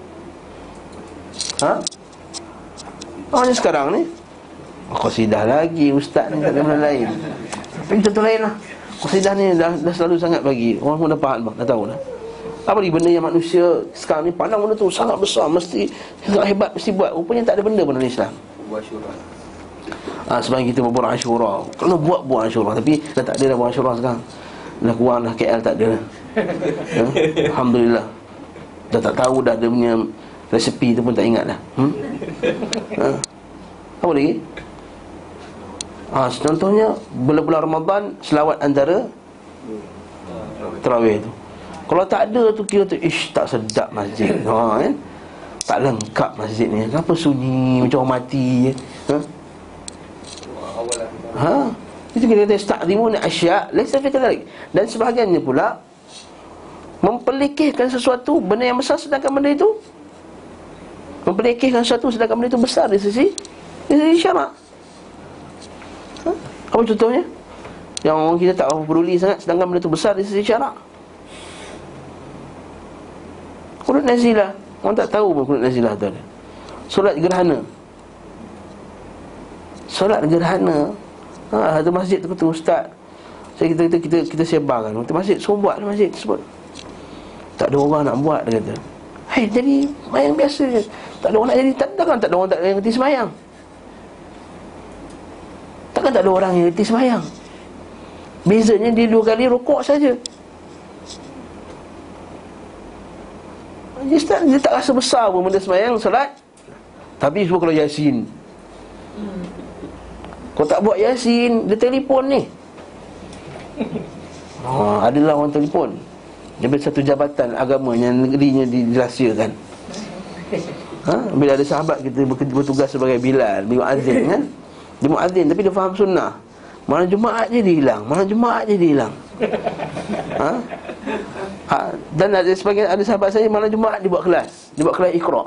Ha? Macam sekarang ni, qasidah lagi ustaz ni, tak ada benda lain. Tapi contoh lain lah. Qasidah ni dah, dah selalu sangat bagi orang pun dah faham, dah tahu dah. Apa lagi benda yang manusia sekarang ni pandang benda tu sangat besar, mesti sangat hebat, mesti buat. Rupanya tak ada benda pun dalam Islam. ha, sebenarnya kita berbuat Ashura. Kalau buat buat Ashura, tapi dah tak ada dah buat Ashura sekarang. Dah kurang dah, K L tak ada dah. Ha? Alhamdulillah. Dah tak tahu dah dia punya resepi tu pun tak ingat dah. Hmm? Ha? Apa lagi? Ha, contohnya bulan-bulan Ramadan selawat antara tarawih tu. Kalau tak ada tu kira tu ish tak sedap masjid. Ha kan? Tak lengkap masjid ni. Kenapa sunyi macam orang mati je? Ha? Ha? Itu kita kata ista'zimuna asya' laysa fi kadhalik. Dan sebahagiannya pula memperlekehkan sesuatu benda yang besar sedangkan benda itu memperlekehkan sesuatu sedangkan benda itu besar di sisi di sisi syarak. Ha? Apa contohnya? Yang orang kita tak peduli sangat sedangkan benda itu besar di sisi syarak. Qunut nazilah. Orang tak tahu pun qunut nazilah tu ada. Solat gerhana. Solat gerhana. Ha, ada masjid tu kata ustaz. Saya kita kita kita, kita sebarkan. Kata masjid suruh buat masjid sebut. Tak ada orang nak buat dia kata. Hai jadi sembahyang biasa je. Tak ada orang nak jadi tak ada kan tak ada orang tak ada yang reti sembahyang. Takkan tak ada orang yang reti sembahyang. Bezanya dia dua kali rukuk saja. Dia, tak, dia tak rasa besar pun benda sembahyang solat. Tapi semua kalau Yasin. Kau tak buat Yasin, dia telefon ni. Oh, adalah orang telefon. Dia ada satu jabatan agama yang negerinya dirahsiakan. Ha? Bila ada sahabat kita bertugas sebagai Bilal, dia muazzin kan? Dia muazzin tapi dia faham sunnah. Malam Jumaat je dia hilang, malam Jumaat je dia hilang. Ha? Ha? Dan ada sebagian ada sahabat saya malam Jumaat dia buat kelas, dia buat kelas Iqra.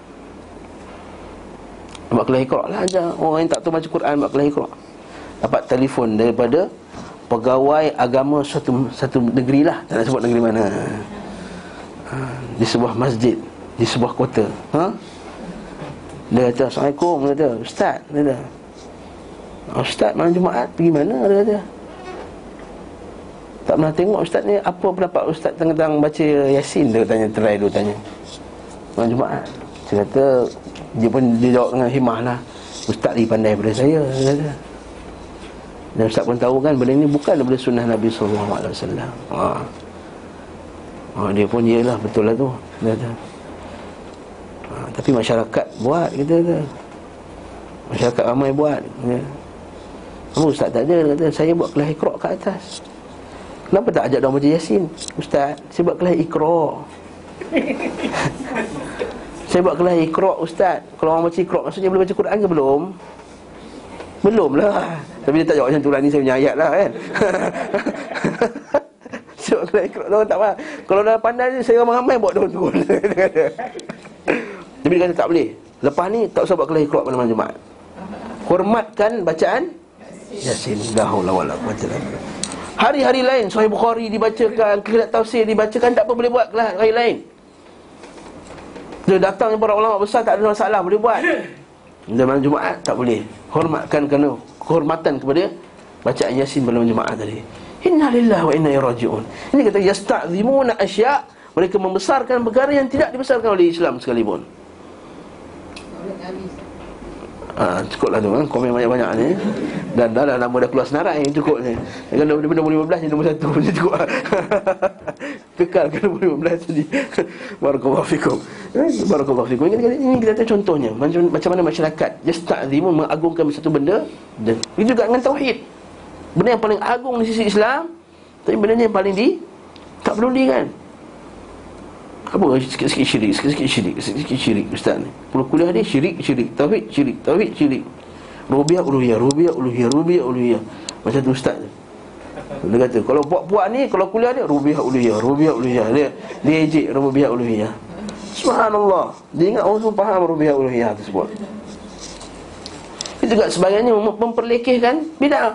Dia buat kelas Iqra lah aja. Orang yang tak tahu baca Quran buat kelas Iqra. Dapat telefon daripada pegawai agama satu satu negeri lah, tak nak sebut negeri mana. Ha? Di sebuah masjid, di sebuah kota. Ha? Dia kata, Assalamualaikum. Dia kata, Ustaz. Dia kata, Ustaz malam Jumaat pergi mana? Dia kata, tak pernah tengok Ustaz ni. Apa pendapat Ustaz tentang baca Yasin? Dia tanya, try dulu tanya malam Jumaat. Dia kata, dia pun dia jawab dengan himah lah, Ustaz lagi pandai daripada saya. Dia kata. Dan Ustaz pun tahu kan benda ni bukan daripada sunnah Nabi sallallahu alaihi wasallam. Ha. Ha, dia pun iyalah betul lah tu. Dia kata. Ha, tapi masyarakat buat kita kata. Masyarakat ramai buat. Ya. Kamu Ustaz tak ada, dia kata saya buat kelas Iqra kat atas. Kenapa tak ajak dia baca Yasin? Ustaz, saya buat kelas Iqra. Saya buat kelas Iqra Ustaz. Kalau orang baca Iqra maksudnya boleh baca Quran ke belum? Belum lah. Tapi dia tak jawab macam tu lah, ni saya punya ayat lah kan. Saya buat kelas Iqra, orang tak faham. Kalau dah pandai ni, saya ramai-ramai buat daun turun. Tapi dia kata tak boleh. Lepas ni tak usah buat kelas Iqra pada malam Jumaat. Hormatkan bacaan Yasin. La haula wala quwwata illa billah. Hari-hari lain Sahih Bukhari dibacakan, kitab tafsir dibacakan, tak apa boleh buat kelas hari lain. Dia datang para ulama besar tak ada masalah, boleh buat. Dan malam Jumaat tak boleh. Hormatkan kerana kehormatan kepada bacaan Yasin pada malam Jumaat tadi. Inna lillahi wa inna ilaihi raji'un. Ini kata yasta'zimuna asya', mereka membesarkan perkara yang tidak dibesarkan oleh Islam sekalipun. Ha, cukuplah tu kan, komen banyak-banyak ni. Dan dah, dah nama dah keluar senarai, cukup ni. Kalau daripada nombor lima belas jadi nombor satu macam cukup. Kekalkan nombor lima belas tadi. Barakallahu fikum. Barakallahu fikum. Ini, ini kita tahu contohnya macam, macam mana masyarakat yasta'zimu mengagungkan satu benda. Dan itu juga dengan tauhid. Benda yang paling agung di sisi Islam, tapi benda yang paling di tak peduli kan. Apa sikit-sikit syirik, sikit-sikit syirik, sikit-sikit syirik ustaz ni. Pulau kuliah dia syirik, syirik, tauhid, syirik, tauhid, syirik. Rububiyah, uluhiyah, rububiyah, uluhiyah, rububiyah, uluhiyah. Macam tu ustaz tu. Dia kata kalau puak-puak ni kalau kuliah dia rububiyah, uluhiyah, rububiyah, uluhiyah. Dia dia ejek rububiyah, uluhiyah. Subhanallah. Dia ingat orang semua faham rububiyah, uluhiyah tersebut. Itu juga sebagainya memperlekehkan bid'ah.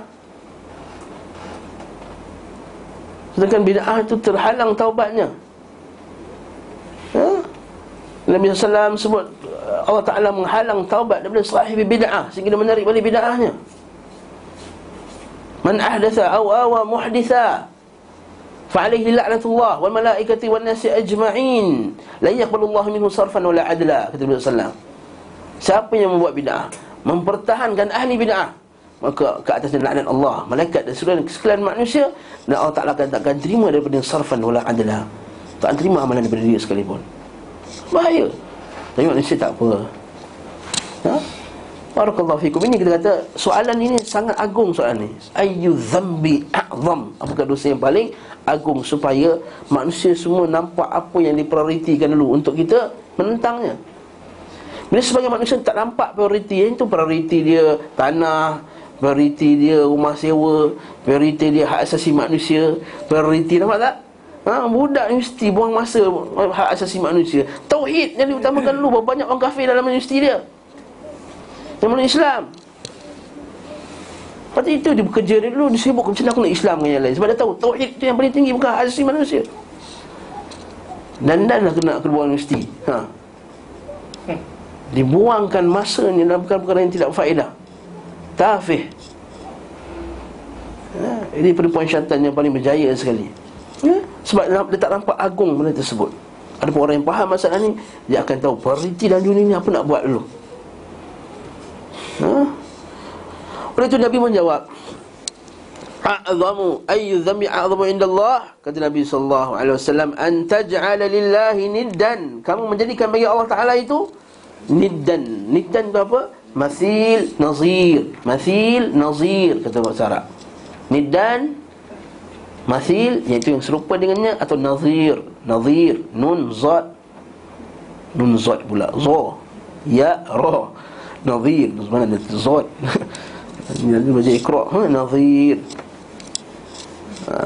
Sedangkan bid'ah itu terhalang taubatnya. Ha? Nabi sallallahu alaihi wasallam sebut Allah Ta'ala menghalang taubat daripada sahibi bid'ah sehingga dia menarik balik bid'ahnya. Man ahdatha aw awa muhditha fa'alaihi la'natullah wal malaikati wan nasi ajma'in la yaqbalullahu minhu sarfan wala adla, kata Nabi sallallahu alaihi wasallam. Siapa yang membuat bid'ah, mempertahankan ahli bid'ah, maka ke atasnya laknat Allah, malaikat dan seluruh sekalian manusia, dan Allah Ta'ala akan takkan terima daripada sarfan wala adla, tak terima amalan daripada dia sekalipun. Bahaya. Tapi manusia tak apa. Ha? Barakallahu fikum. Ini kita kata soalan ini sangat agung. Soalan ini, ayyu dhanbi a'zam, apakah dosa yang paling agung, supaya manusia semua nampak apa yang diprioritikan dulu untuk kita menentangnya. Bila sebagai manusia tak nampak prioriti, yang itu prioriti dia tanah, prioriti dia rumah sewa, prioriti dia hak asasi manusia, prioriti, nampak tak? Ha, budak universiti buang masa hak asasi manusia. Tauhid yang diutamakan dulu. Berapa banyak orang kafir dalam universiti dia, yang mana Islam. Lepas itu dia bekerja dia dulu, dia sibuk macam mana aku nak Islam dengan yang lain, sebab dia tahu tauhid itu yang paling tinggi, bukan hak asasi manusia. Dan dan lah kena keluar universiti. Ha. Dibuangkan masanya dalam perkara-perkara yang tidak berfaedah, tafih. Ha, ini perempuan syaitan yang paling berjaya sekali. Ha? Sebab dia tak nampak agung benda tersebut. Ada pun orang yang faham masalah ni, dia akan tahu prioriti dalam dunia ni apa nak buat dulu. Ha? Oleh itu Nabi menjawab, a'zamu ayyu dhanbi a'zamu indallah, kata Nabi sallallahu alaihi wasallam, an taj'ala lillahi niddan, kamu menjadikan bagi Allah Ta'ala itu niddan. Niddan itu apa? Mathil, nazir. Mathil, nazir, kata bahasa Arab. Niddan, mathil, iaitu yang serupa dengannya, atau nazir. Nazir, nun, zat. Nun, zat pula, zo, ya, ra. Nazir, mana ada zat. Ini baca Iqra, ha? Nazir. Ha.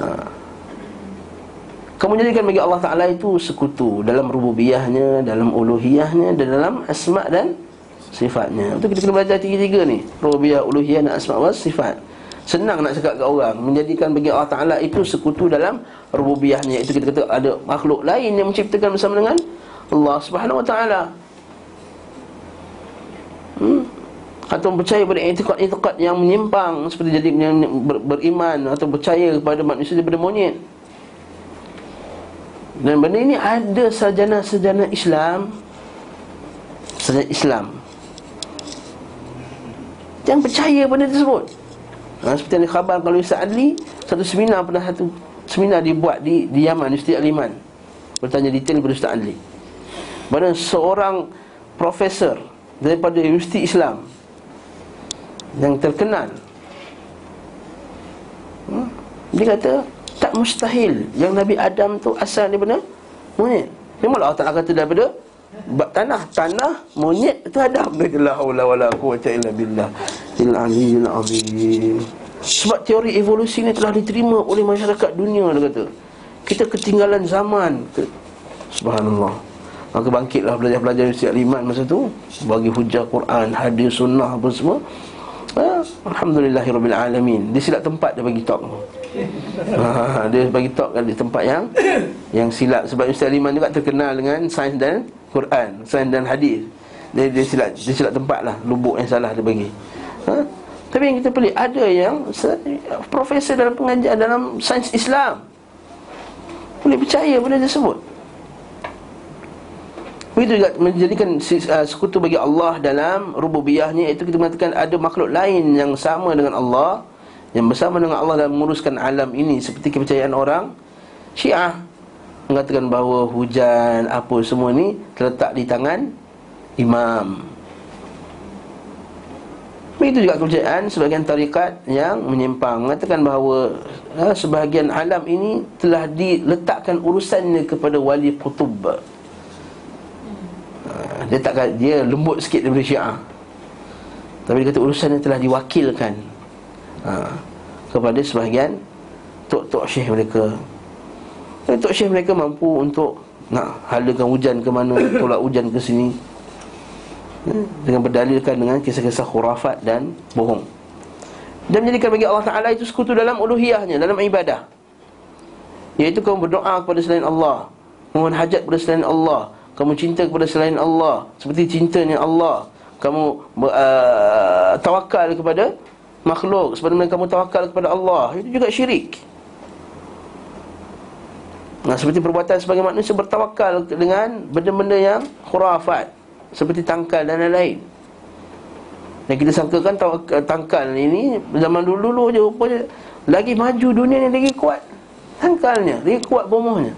Kamu jadikan bagi Allah Ta'ala itu sekutu dalam rububiyahnya, dalam uluhiyahnya, dan dalam asma' dan sifatnya. Itu kita kena belajar tiga-tiga ni, rububiyah, uluhiyah dan asma' wa sifat. Senang nak cakap ke orang, menjadikan bagi Allah Ta'ala itu sekutu dalam rububiyahnya. Itu kita kata ada makhluk lain yang menciptakan bersama dengan Allah Subhanahu Wa Ta'ala. Hmm? Atau percaya pada i'tiqad-i'tiqad yang menyimpang, seperti jadi ber, beriman atau percaya kepada manusia daripada monyet. Dan benda ini ada sarjana-sarjana Islam, sarjana Islam yang percaya benda tersebut. Ha, seperti yang dikhabarkan oleh Ustaz Adli, satu seminar, pernah satu seminar dibuat di, di Yaman, Universiti Al-Iman. Bertanya detail kepada Ustaz Adli, pada seorang profesor daripada Universiti Islam yang terkenal, hmm, dia kata tak mustahil yang Nabi Adam tu asal daripada monyet. Memang Allah Ta'ala kata daripada tanah, tanah monyet itu Adam. La haula wala quwwata illa billah il aliyyil azim. Sebab teori evolusi ni telah diterima oleh masyarakat dunia, dia kata. Kita ketinggalan zaman. Subhanallah. Maka bangkitlah pelajar-pelajar Universiti Al-Iman masa tu, bagi hujah Quran, hadis, sunnah, apa semua. Ha, Alhamdulillahirabbil alamin. Dia silap tempat, dia bagi talk. Ha, dia bagi talk kan di tempat yang yang silap. Sebab Ustaz Liman juga terkenal dengan sains dan Quran, sains dan hadis. Dia, dia silap dia silap tempat lah, lubuk yang salah dia bagi. Ha? Tapi yang kita pelik, ada yang profesor dalam pengajian dalam sains Islam boleh percaya benda tersebut. Begitu juga menjadikan sekutu bagi Allah dalam rububiyahnya, iaitu kita mengatakan ada makhluk lain yang sama dengan Allah, yang bersama dengan Allah dalam menguruskan alam ini. Seperti kepercayaan orang Syiah mengatakan bahawa hujan apa semua ni terletak di tangan imam. Begitu juga kepercayaan sebahagian tarikat yang menyimpang, mengatakan bahawa ha, sebahagian alam ini telah diletakkan urusannya kepada wali kutub. ha, Dia tak, dia lembut sikit daripada Syiah, tapi dia kata urusannya telah diwakilkan ha, kepada sebahagian tok-tok syekh mereka. Dan tok syekh mereka mampu untuk nak halakan hujan ke mana, tolak hujan ke sini, dengan berdalilkan dengan kisah-kisah khurafat dan bohong. Dan menjadikan bagi Allah Ta'ala itu sekutu dalam uluhiyahnya, dalam ibadah, iaitu kamu berdoa kepada selain Allah, mohon hajat kepada selain Allah, kamu cinta kepada selain Allah seperti cintanya Allah, kamu uh, tawakal kepada makhluk sebagaimana kamu tawakal kepada Allah. Itu juga syirik. Nah, seperti perbuatan sebagai manusia bertawakal dengan benda-benda yang khurafat, seperti tangkal dan lain-lain. Dan kita sangkakan tangkal ini zaman dulu-dulu je rupanya lagi maju dunia ni, lagi kuat tangkalnya, lagi kuat bomohnya.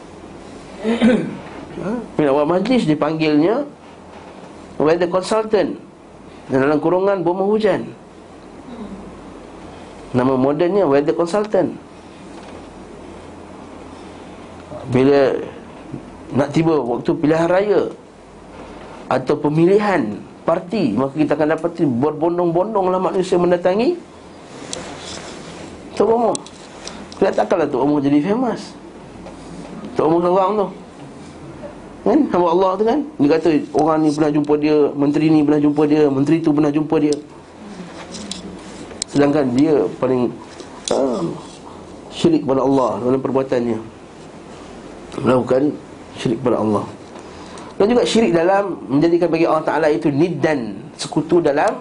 Bila awal majlis dipanggilnya weather consultant, dan dalam kurungan bomoh hujan. Nama modennya weather consultant. Bila nak tiba waktu pilihan raya atau pemilihan parti, maka kita akan dapat berbondong-bondonglah manusia mendatangi Tok Umar. Katakanlah Tok Umar jadi famous. Tok Umar seorang tu kan, hamba Allah tu kan, dia kata orang ni pernah jumpa dia, menteri ni pernah jumpa dia, menteri tu pernah jumpa dia. Sedangkan dia paling uh, syirik kepada Allah dalam perbuatannya, melakukan syirik kepada Allah. Dan juga syirik dalam menjadikan bagi Allah Ta'ala itu niddan, sekutu dalam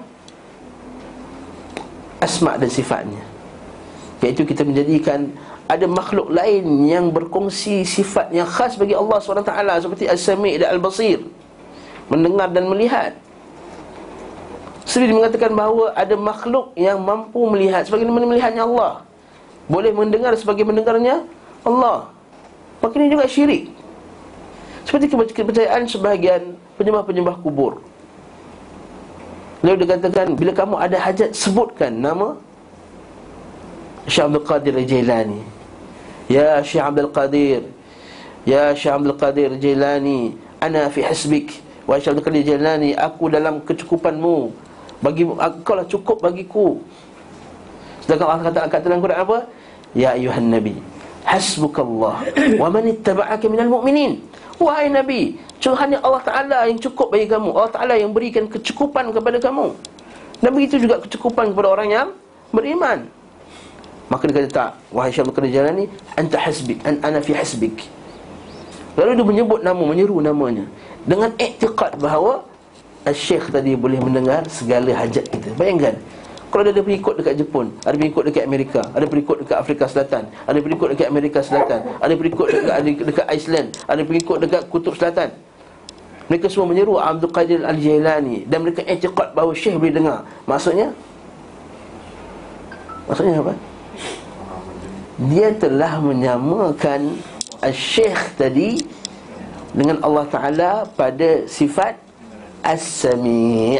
asma' dan sifatnya, iaitu kita menjadikan ada makhluk lain yang berkongsi sifat yang khas bagi Allah subhanahu wa taala, seperti As-Sami' dan Al-Basir, mendengar dan melihat. Sendiri mengatakan bahawa ada makhluk yang mampu melihat sebagaimana melihatnya Allah, boleh mendengar sebagai mendengarnya Allah. Maka ini juga syirik. Seperti kepercayaan sebahagian penyembah-penyembah kubur. Lalu dia katakan, bila kamu ada hajat, sebutkan nama Syekh Abdul Qadir Jailani. Ya Syekh Abdul Qadir, ya Syekh Abdul Qadir Jailani, ana fi hasbik. Wahai Syekh Abdul Qadir Jailani, aku dalam kecukupanmu, bagi kau lah cukup bagiku. Sedangkan Allah kata, kata dalam Quran apa? Ya ayuhan nabi, hasbukallah wa man ittaba'aka minal mu'minin. Wahai Nabi, cuma hanya Allah Ta'ala yang cukup bagi kamu. Allah Ta'ala yang berikan kecukupan kepada kamu. Dan begitu juga kecukupan kepada orang yang beriman. Maka dia kata tak, wahai Syekh Abdul Qadir Jailani, anta hasbik, an ana fi hasbik. Lalu dia menyebut nama, menyeru namanya, dengan iktiqad bahawa Syekh tadi boleh mendengar segala hajat kita. Bayangkan, kalau ada pengikut dekat Jepun, ada pengikut dekat Amerika, ada pengikut dekat Afrika Selatan, ada pengikut dekat Amerika Selatan, ada pengikut dekat, dekat Iceland, ada pengikut dekat Kutub Selatan. Mereka semua menyeru Abdul Qadir Al-Jailani, dan mereka i'tiqad bahawa Syekh boleh dengar. Maksudnya Maksudnya apa? Dia telah menyamakan Syekh tadi dengan Allah Ta'ala pada sifat As-Sami'.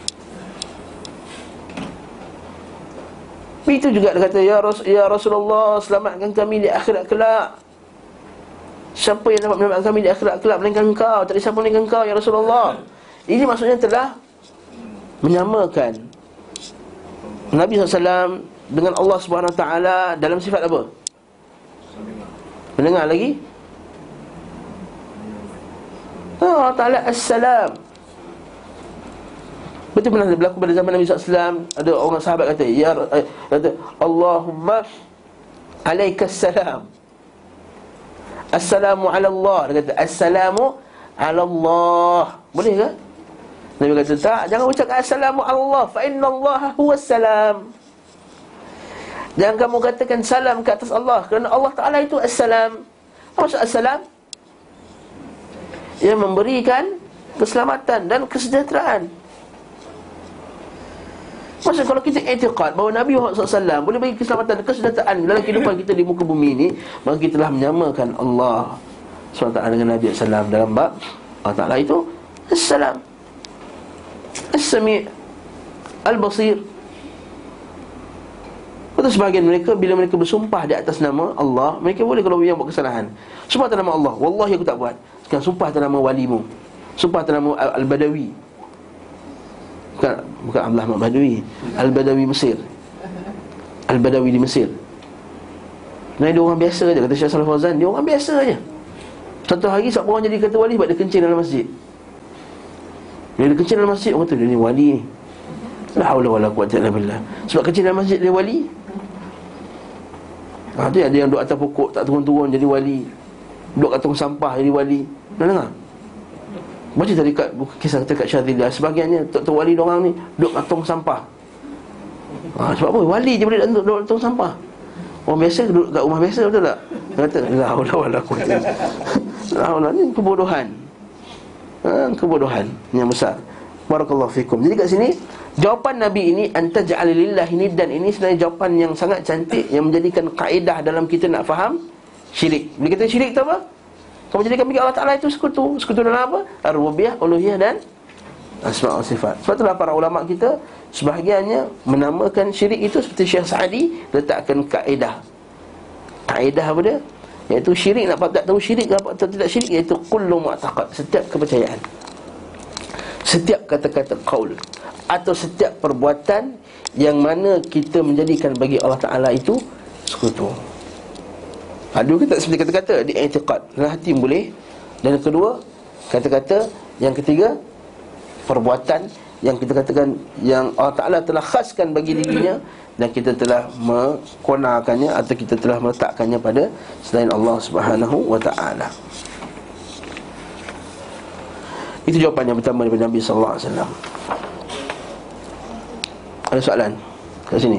Itu juga dia kata, Ya, Ras- ya Rasulullah, selamatkan kami di akhirat kelak. Siapa yang dapat menyelamatkan kami di akhirat kelak melainkan engkau? Tak ada siapa melainkan engkau, Ya Rasulullah. Ini maksudnya telah menyamakan Nabi sallallahu alaihi wasallam dengan Allah subhanahu wa taala dalam sifat apa? Mendengar lagi? Allah Ta'ala As-Salam. Betul pernah berlaku pada zaman Nabi sallallahu alaihi wasallam, ada orang sahabat kata, Ya eh, kata, Allahumma alaikas salam, Assalamu ala Allah. Dia kata, Assalamu ala Allah. Boleh ke? Nabi kata, tak, jangan ucapkan Assalamu ala Allah, fa inna Allah huwas salam. Jangan kamu katakan salam ke atas Allah, kerana Allah Ta'ala itu As-Salam. Apa maksud As-Salam? Yang memberikan keselamatan dan kesejahteraan. Maksud kalau kita i'tiqad bahawa Nabi Muhammad sallallahu alaihi wasallam boleh bagi keselamatan dan kesejahteraan dalam kehidupan kita di muka bumi ini, maka kita telah menyamakan Allah subhanahu wa taala dengan Nabi sallallahu alaihi wasallam dalam bab Allah Ta'ala itu As-Salam, As-Sami', Al-Basir. Betul, sebahagian mereka bila mereka bersumpah di atas nama Allah, mereka boleh kalau yang buat kesalahan, sumpah atas nama Allah, wallahi aku tak buat. Sekarang sumpah atas nama walimu, sumpah atas nama Al-Badawi. Bukan, bukan Abdullah Ahmad Badawi, Al-Badawi Mesir, Al-Badawi di Mesir. Nah, dia orang biasa je, kata Syekh Saleh Fauzan, dia orang biasa je. Satu hari siapa orang jadi kata wali sebab dia kencing dalam masjid. Bila dia kencing dalam masjid, orang kata dia ni wali ni. La haula wala quwwata illa billah. Sebab kencing dalam masjid dia wali. Ha, tu ada yang duduk atas pokok tak turun-turun jadi wali, duduk kat tong sampah jadi wali. Dah dengar? Baca tadi kat kisah dekat Syadziliah, sebahagiannya tok-tok wali diorang ni duduk kat tong sampah. Ha, sebab apa? Wali je boleh duduk, duduk kat tong sampah. Orang biasa duduk kat rumah biasa, betul tak? Dia kata la haula wala quwwata. La haula, ni kebodohan. Ha, kebodohan yang besar. Barakallahu fikum. Jadi kat sini Jawapan Nabi ini, antaj'al lillahi niddan, ini sebenarnya jawapan yang sangat cantik, yang menjadikan kaedah dalam kita nak faham syirik. Bila kita syirik tu apa? Kamu jadikan bagi Allah Ta'ala itu sekutu. Sekutu dalam apa? Ar-rububiyah, uluhiyah dan asma' wa sifat. Sebab itulah para ulama kita sebahagiannya menamakan syirik itu seperti Syekh Sa'di letakkan kaedah. Kaedah apa dia? Iaitu syirik, nak tak tahu syirik apa atau tidak syirik, iaitu kullu mu'taqad, setiap kepercayaan, setiap kata-kata qaul, atau setiap perbuatan yang mana kita menjadikan bagi Allah Ta'ala itu sekutu. Ada kita seperti kata-kata di i'tiqad, dalam hati boleh. Dan yang kedua, kata-kata. Yang ketiga, perbuatan yang kita katakan yang Allah Ta'ala telah khaskan bagi dirinya, dan kita telah mengkonakannya atau kita telah meletakkannya pada selain Allah Subhanahu wa Ta'ala. Itu jawapan yang pertama daripada Nabi sallallahu alaihi wasallam. Ada soalan kat sini?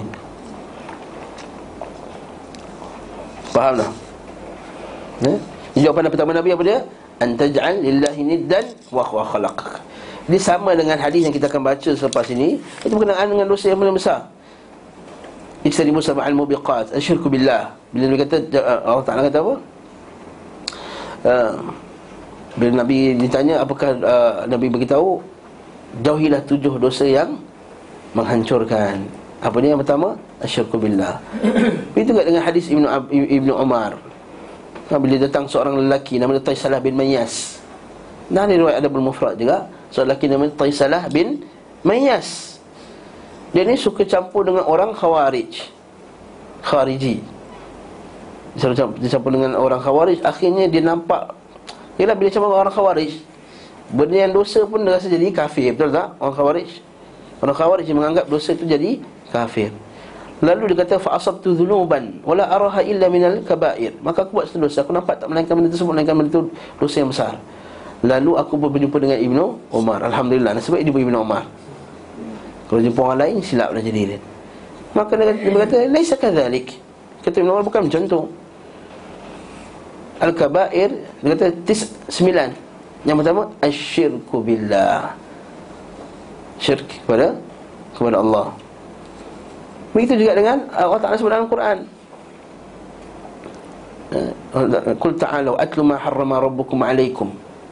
Faham tak? Eh? Jawapan yang pertama Nabi apa dia? Antaj'al lillahi niddan wa huwa khalaqak. Ini sama dengan hadis yang kita akan baca selepas ini. Itu berkenaan dengan dosa yang paling besar. Ijtanibu sab'al mubiqat, asyirku billah. Bila Nabi kata, Allah Ta'ala kata apa? Uh, bila Nabi ditanya apakah uh, Nabi beritahu, jauhilah tujuh dosa yang menghancurkan. Apa dia yang pertama? Asyirku billah. Itu juga dengan hadis Ibnu Ibnu Umar. Ha, bila datang seorang lelaki namanya Taisalah bin Mayyas. Nah, ni riwayat Adabul Mufrad juga. Seorang lelaki namanya Taisalah bin Mayyas. Dia ni suka campur dengan orang Khawarij, Khariji. Dia campur dengan orang Khawarij. Akhirnya dia nampak, yalah, bila campur dengan orang Khawarij, benda yang dosa pun dia rasa jadi kafir. Betul tak? Orang Khawarij, orang Khawarij yang menganggap dosa itu jadi kafir. Lalu dia kata, fa'asabtu dhunuban wala araha illa minal kaba'ir. Maka aku buat satu dosa, aku nampak tak melainkan benda tersebut, melainkan benda itu dosa yang besar. Lalu aku berjumpa dengan Ibnu Umar. Alhamdulillah, sebab dia Ibnu Umar. Kalau jumpa orang lain, silap dah jadi dia. Maka dia, dia berkata, laisa kadzalik. Kata Ibnu Umar, bukan macam tu. Al-kaba'ir, dia kata tis, sembilan. Yang pertama, asyirku billah, syirk kepada kepada Allah. Begitu juga dengan Allah Ta'ala sebut dalam Quran, Qul ta'alu atlu ma harrama rabbukum alaikum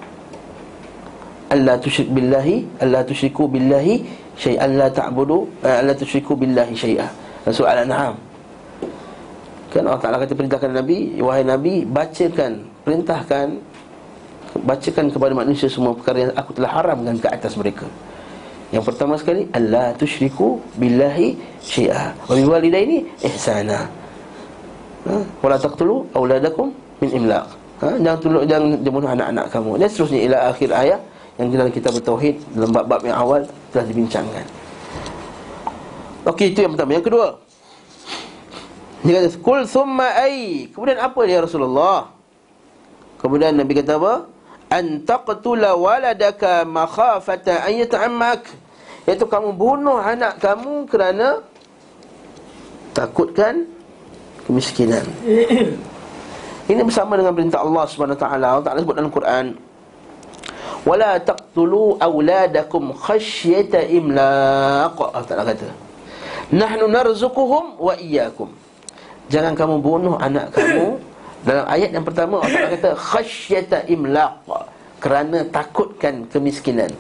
alla tusyrik billahi alla tusyriku billahi syai'an la ta'budu alla tusyriku billahi syai'a. Surah Al-An'am. Kan Allah Ta'ala kata, perintahkan Nabi, wahai Nabi, bacakan, perintahkan, bacakan kepada manusia semua perkara yang aku telah haramkan ke atas mereka. Yang pertama sekali, alla tusyriku billahi syai'a wa bil walidaini ihsana. Ha, wala taqtulu auladakum min imlaq. Ha, jangan tolak, jangan bunuh anak-anak kamu. Dan seterusnya ila akhir ayat yang dalam kitab tauhid, dalam bab-bab yang awal telah dibincangkan. Okey, itu yang pertama. Yang kedua, dia kata, kul thumma ay. Kemudian apa dia Rasulullah? Kemudian Nabi kata apa? An taqtula waladaka makhafata an yata'ammak. Iaitu kamu bunuh anak kamu kerana takutkan kemiskinan. Ini bersama dengan perintah Allah Subhanahu Wa Taala. Allah Taala sebut dalam Quran, wala taqtulu auladakum khasyata imlaq. Allah Taala kata, nahnu narzuquhum wa iyyakum. Jangan kamu bunuh anak kamu. Dalam ayat yang pertama Allah Taala kata khasyata imlaq, kerana takutkan kemiskinan.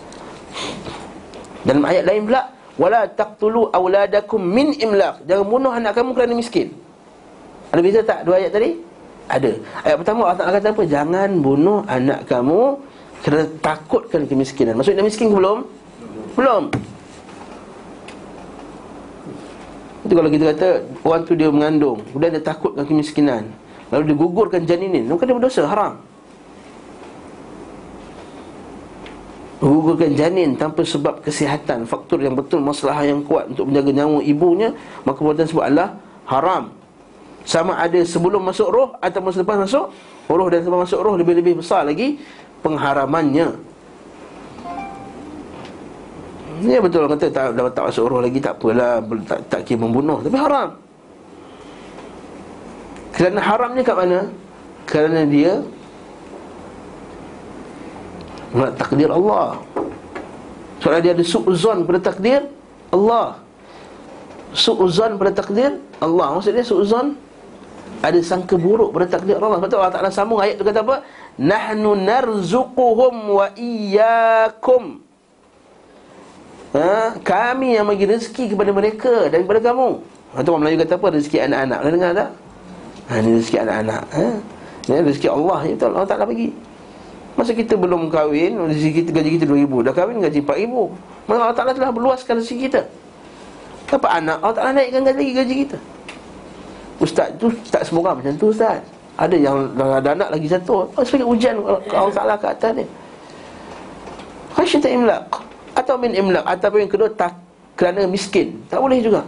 Dalam ayat lain pula, wala taqtulu auladakum min imlaq. Jangan bunuh anak kamu kerana miskin. Ada beza tak dua ayat tadi? Ada. Ayat pertama Allah Taala kata apa? Jangan bunuh anak kamu kerana takutkan kemiskinan. Maksudnya miskin ke belum? Belum. Itu kalau kita kata orang tu dia mengandung, kemudian dia takutkan kemiskinan, lalu dia gugurkan janin, maka dia berdosa, haram. Gugurkan janin tanpa sebab kesihatan, faktor yang betul, masalah yang kuat untuk menjaga nyawa ibunya, maka perbuatan tersebut adalah haram. Sama ada sebelum masuk roh ataupun selepas masuk roh, dan selepas masuk roh lebih-lebih besar lagi pengharamannya. Ini ya, betul orang kata tak, dah tak masuk roh lagi, tak apalah, tak, tak kira membunuh, tapi haram. Kerana haramnya kat mana? Kerana dia menolak takdir Allah. Soalnya dia ada su'uzon pada takdir Allah. Su'uzon pada takdir Allah. Maksudnya su'uzon, ada sangka buruk pada takdir Allah. Sebab tu Allah Ta'ala sambung ayat tu kata apa? Nahnu narzuquhum wa iyyakum. Ha? Kami yang bagi rezeki kepada mereka dan kepada kamu. Atau orang Melayu kata apa? Rezeki anak-anak. Kena dengar tak? Ha, ini rezeki anak-anak. Ha? Ini rezeki Allah yang Allah Ta'ala bagi. Masa kita belum kahwin, rezeki kita, gaji kita dua ribu. Dah kahwin gaji empat ribu. Maka Allah Ta'ala telah berluaskan rezeki kita. Dapat anak, Allah Ta'ala naikkan gaji, gaji kita. Ustaz tu, tak semua orang macam tu Ustaz. Ada yang ada anak lagi satu. Oh, sebagai ujian Allah Ta'ala ke atas ni. Khasyata imlaq atau min imlaq, ataupun yang kedua tak, kerana miskin. Tak boleh juga.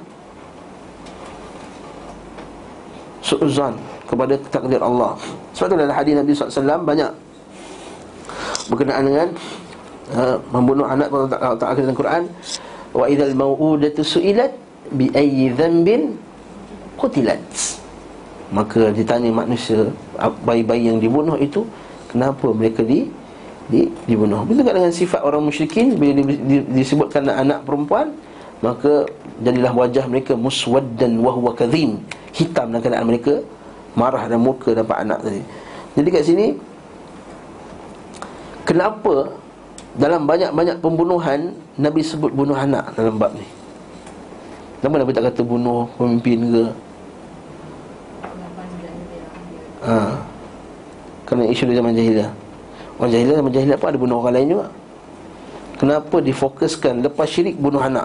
Su'uzan kepada takdir Allah. Sebab tu dalam hadis Nabi sallallahu alaihi wasallam banyak berkenaan dengan uh, membunuh anak. Allah Ta'ala dalam Quran, wa idzal mau'udatu su'ilat bi ayyi dhanbin qutilat. Maka ditanya manusia, bayi-bayi yang dibunuh itu, kenapa mereka di, di dibunuh. Begitu juga dengan sifat orang musyrikin. Bila di, di, disebutkan anak perempuan, maka jadilah wajah mereka muswaddan wa huwa kadhim, hitam dalam keadaan mereka marah dan murka dapat anak tadi. Jadi kat sini, kenapa dalam banyak-banyak pembunuhan Nabi sebut bunuh anak dalam bab ni? Kenapa Nabi tak kata bunuh pemimpin ke? Ha. Kerana isu di zaman jahiliah. Orang jahiliah, zaman jahiliah pun ada bunuh orang lain juga. Kenapa difokuskan lepas syirik bunuh anak?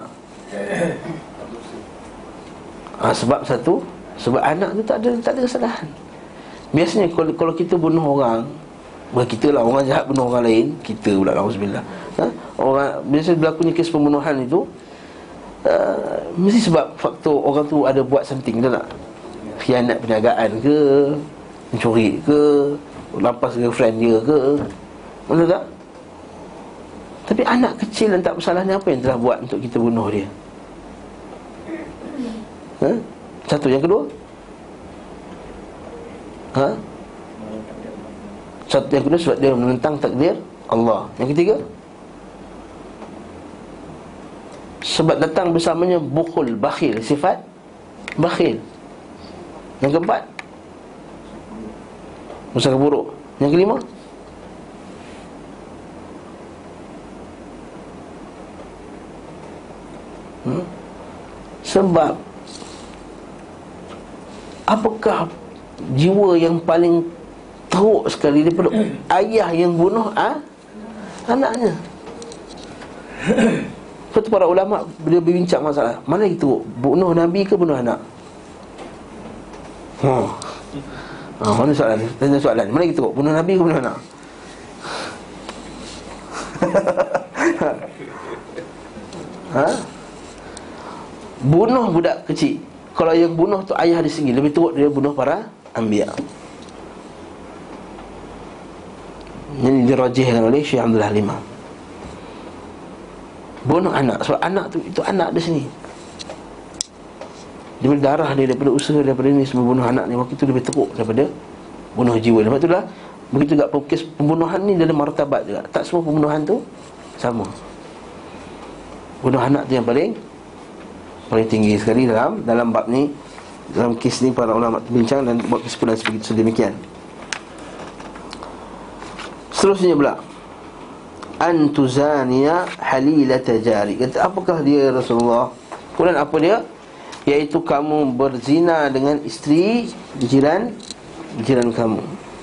Ha, sebab satu, sebab anak tu tak ada tak ada kesalahan. Biasanya kalau, kalau kita bunuh orang, bukan kita lah, orang jahat bunuh orang lain, kita pula, alhamdulillah. Ha? Orang biasa berlakunya kes pembunuhan itu uh, mesti sebab faktor orang tu ada buat something, betul tak? Khianat perniagaan ke, mencuri ke, lampas girlfriend dia ke, betul tak? Tapi anak kecil dan tak bersalah ni, apa yang telah buat untuk kita bunuh dia? Ha? Satu. Yang kedua, ha? Satu, yang kedua sebab dia menentang takdir Allah. Yang ketiga, sebab datang bersamanya bukhul, bakhil, sifat bakhil. Yang keempat, usaha buruk. Yang kelima, hmm? sebab apakah jiwa yang paling teruk sekali daripada ayah yang bunuh ah, anaknya? Sebab tu para ulama bila berbincang masalah, mana yang teruk, bunuh Nabi ke bunuh anak? Ha. Ha, mana soalan? Tanya soalan, mana yang teruk, bunuh Nabi ke bunuh anak? Ha? Bunuh budak kecil, kalau yang bunuh tu ayah dia sendiri, lebih teruk dia bunuh para anbiya. Ini dirajihkan oleh Syekh Abdullah Halimah. Bunuh anak, sebab anak tu, itu anak dia sendiri. Dia berdarah dia daripada usaha, daripada ni semua, bunuh anak ni, waktu itu lebih teruk daripada bunuh jiwa. Lepas itulah, begitu juga kes pembunuhan ni dalam martabat juga. Tak semua pembunuhan tu sama. Bunuh anak tu yang paling paling tinggi sekali dalam dalam bab ni. Dalam kes ni para ulama bincang dan buat kesimpulan sedemikian. Seterusnya pula, antuzaniya halilata jari. Kata, apakah dia Rasulullah? Kemudian apa dia? Iaitu kamu berzina dengan isteri jiran jiran kamu.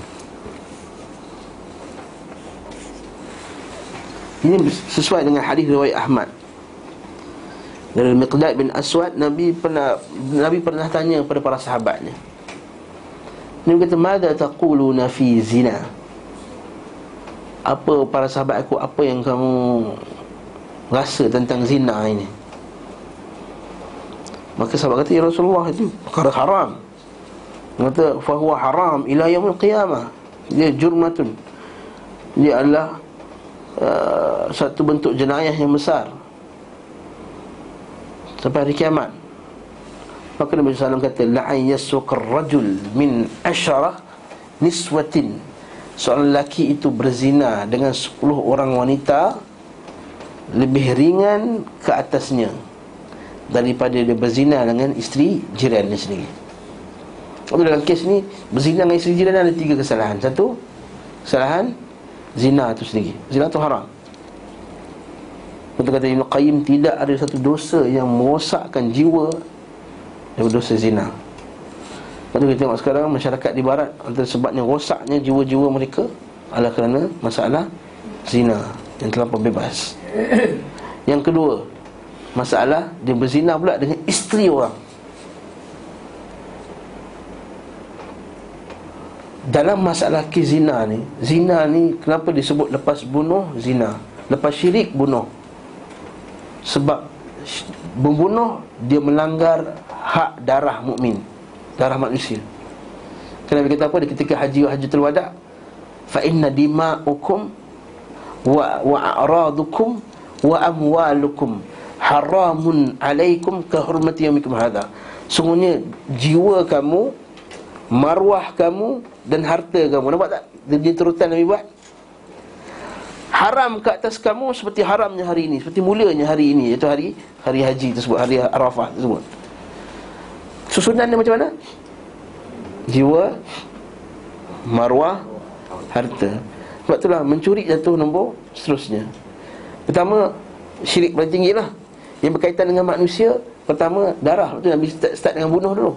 Ini sesuai dengan hadis riwayat Ahmad. Dari Miqdad bin Aswad, Nabi pernah Nabi pernah tanya kepada para sahabatnya. Nabi kata, "Madza taquluna fi zina?" Apa para sahabat aku, apa yang kamu rasa tentang zina ini? Maka sahabat kata, "Ya Rasulullah, itu perkara haram." Kata, "Fa huwa haram ila yaumil qiyamah." Dia jurmatun. Dia adalah uh, satu bentuk jenayah yang besar sampai hari kiamat. Maka Nabi sallallahu alaihi wasallam kata, "La'an yasukar rajul min asyarah niswatin." Seorang lelaki itu berzina dengan sepuluh orang wanita lebih ringan ke atasnya daripada dia berzina dengan isteri jiran dia sendiri. Kalau dalam kes ni, berzina dengan isteri jiran ada tiga kesalahan. Satu, kesalahan zina itu sendiri. Zina itu haram. Betul kata Ibn Qayyim, tidak ada satu dosa yang merosakkan jiwa daripada dosa zina. Kalau kita tengok sekarang masyarakat di barat, antara sebabnya rosaknya jiwa-jiwa mereka adalah kerana masalah zina yang terlampau bebas. Yang kedua, masalah dia berzina pula dengan isteri orang. Dalam masalah kes zina ni, zina ni kenapa disebut lepas bunuh zina, lepas syirik bunuh? Sebab membunuh dia melanggar hak darah mukmin, darah manusia. Kenapa kata apa? Dia ketika haji Hajjatul Wada', fa inna dima'ukum wa wa a'radukum wa amwalukum haramun alaikum ka hurmati yaumikum hadha. Sungguhnya jiwa kamu, maruah kamu dan harta kamu. Nampak tak? Dia turutan Nabi buat. Haram ke atas kamu seperti haramnya hari ini, seperti mulianya hari ini, iaitu hari hari haji tersebut, hari Arafah tersebut. Susunannya macam mana? Jiwa, maruah, harta. Sebab itulah mencuri jatuh nombor seterusnya. Pertama, syirik paling tinggi lah, yang berkaitan dengan manusia. Pertama, darah. Lepas tu Nabi start, start dengan bunuh dulu.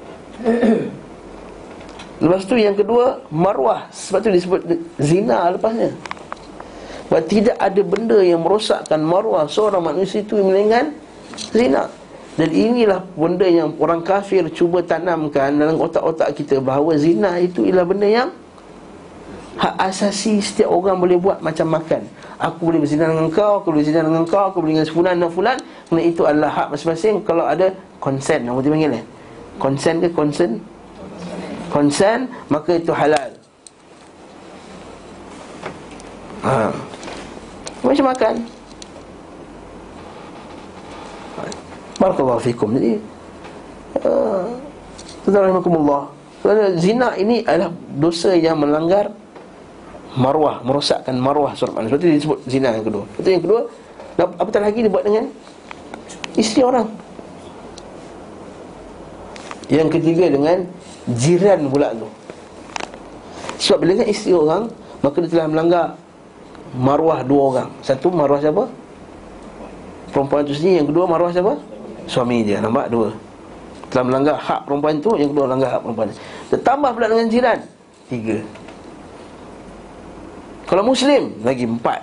Lepas tu yang kedua, maruah. Sebab tu disebut zina lepasnya. Sebab tidak ada benda yang merosakkan maruah seorang manusia itu melainkan zina. Dan inilah benda yang orang kafir cuba tanamkan dalam otak-otak kita, bahawa zina itu ialah benda yang hak asasi setiap orang boleh buat, macam makan. Aku boleh berzina dengan kau, aku boleh berzina dengan kau, aku boleh dengan fulan dan fulan. Kerana itu adalah hak masing-masing. Kalau ada consent, apa dia panggil eh? Consent ke consent? Consent, maka itu halal. Ha. Macam makan. Barakallahu fikum. Jadi uh, Bismillahirrahmanirrahim. Kerana zina ini adalah dosa yang melanggar maruah, merosakkan maruah seorang manusia. Sebab itu disebut zina yang kedua. Betul yang kedua, apatah lagi dia buat dengan isteri orang. Yang ketiga dengan jiran pula tu. Sebab bila dengan isteri orang, maka dia telah melanggar maruah dua orang. Satu, maruah siapa? Perempuan itu sendiri. Yang kedua, maruah siapa? Suami dia. Nampak? Dua. Telah melanggar hak perempuan itu. Yang kedua, melanggar hak perempuan. Ditambah pula dengan jiran. Tiga. Kalau Muslim, lagi empat.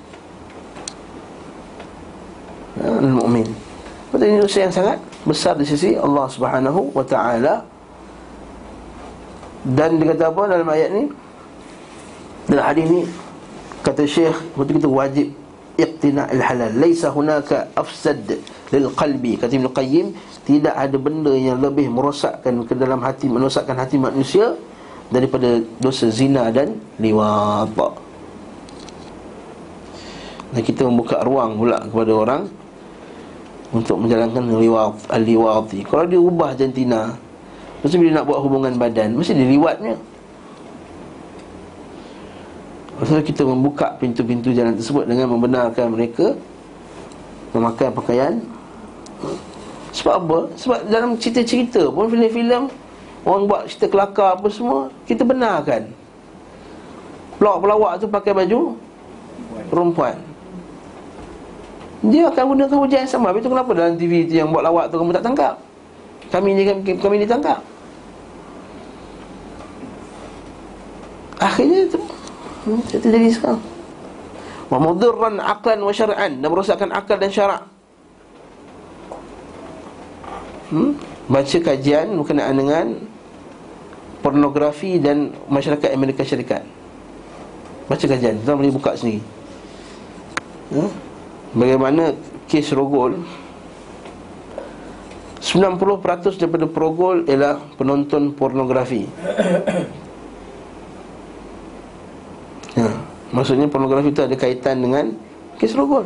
Al-Mu'min. Betul, ini dosa yang sangat besar di sisi Allah Subhanahu wa ta'ala. Dan dia kata apa dalam ayat ni? Dalam hadis ni kata Syekh, waktu kita wajib iqtina' al-halal. Laisa hunaka afsad lil qalbi. Kata Ibn Qayyim, tidak ada benda yang lebih merosakkan ke dalam hati, merosakkan hati manusia daripada dosa zina dan liwat. Dan kita membuka ruang pula kepada orang untuk menjalankan liwat, al-liwati. Kalau dia ubah jantina, mesti bila nak buat hubungan badan, mesti dia liwatnya. Maksudnya kita membuka pintu-pintu jalan tersebut dengan membenarkan mereka memakai pakaian. Sebab apa? Sebab dalam cerita-cerita pun, filem-filem, orang buat cerita kelakar apa semua, kita benarkan pelawak-pelawak tu pakai baju perempuan. Dia akan gunakan hujah yang sama. Habis tu kenapa dalam T V tu yang buat lawak tu kamu tak tangkap? Kami ni kami, kami ditangkap. Akhirnya tu Hmm, itu jadi sekarang. Wa mudhirran aqlan wa syar'an, dan merosakkan akal dan syarak. Hmm? Baca kajian berkenaan dengan pornografi dan masyarakat Amerika Syarikat. Baca kajian, tuan boleh buka sendiri. Hmm? Bagaimana kes rogol, sembilan puluh peratus daripada perogol ialah penonton pornografi. Ha, maksudnya pornografi itu ada kaitan dengan kes rogol.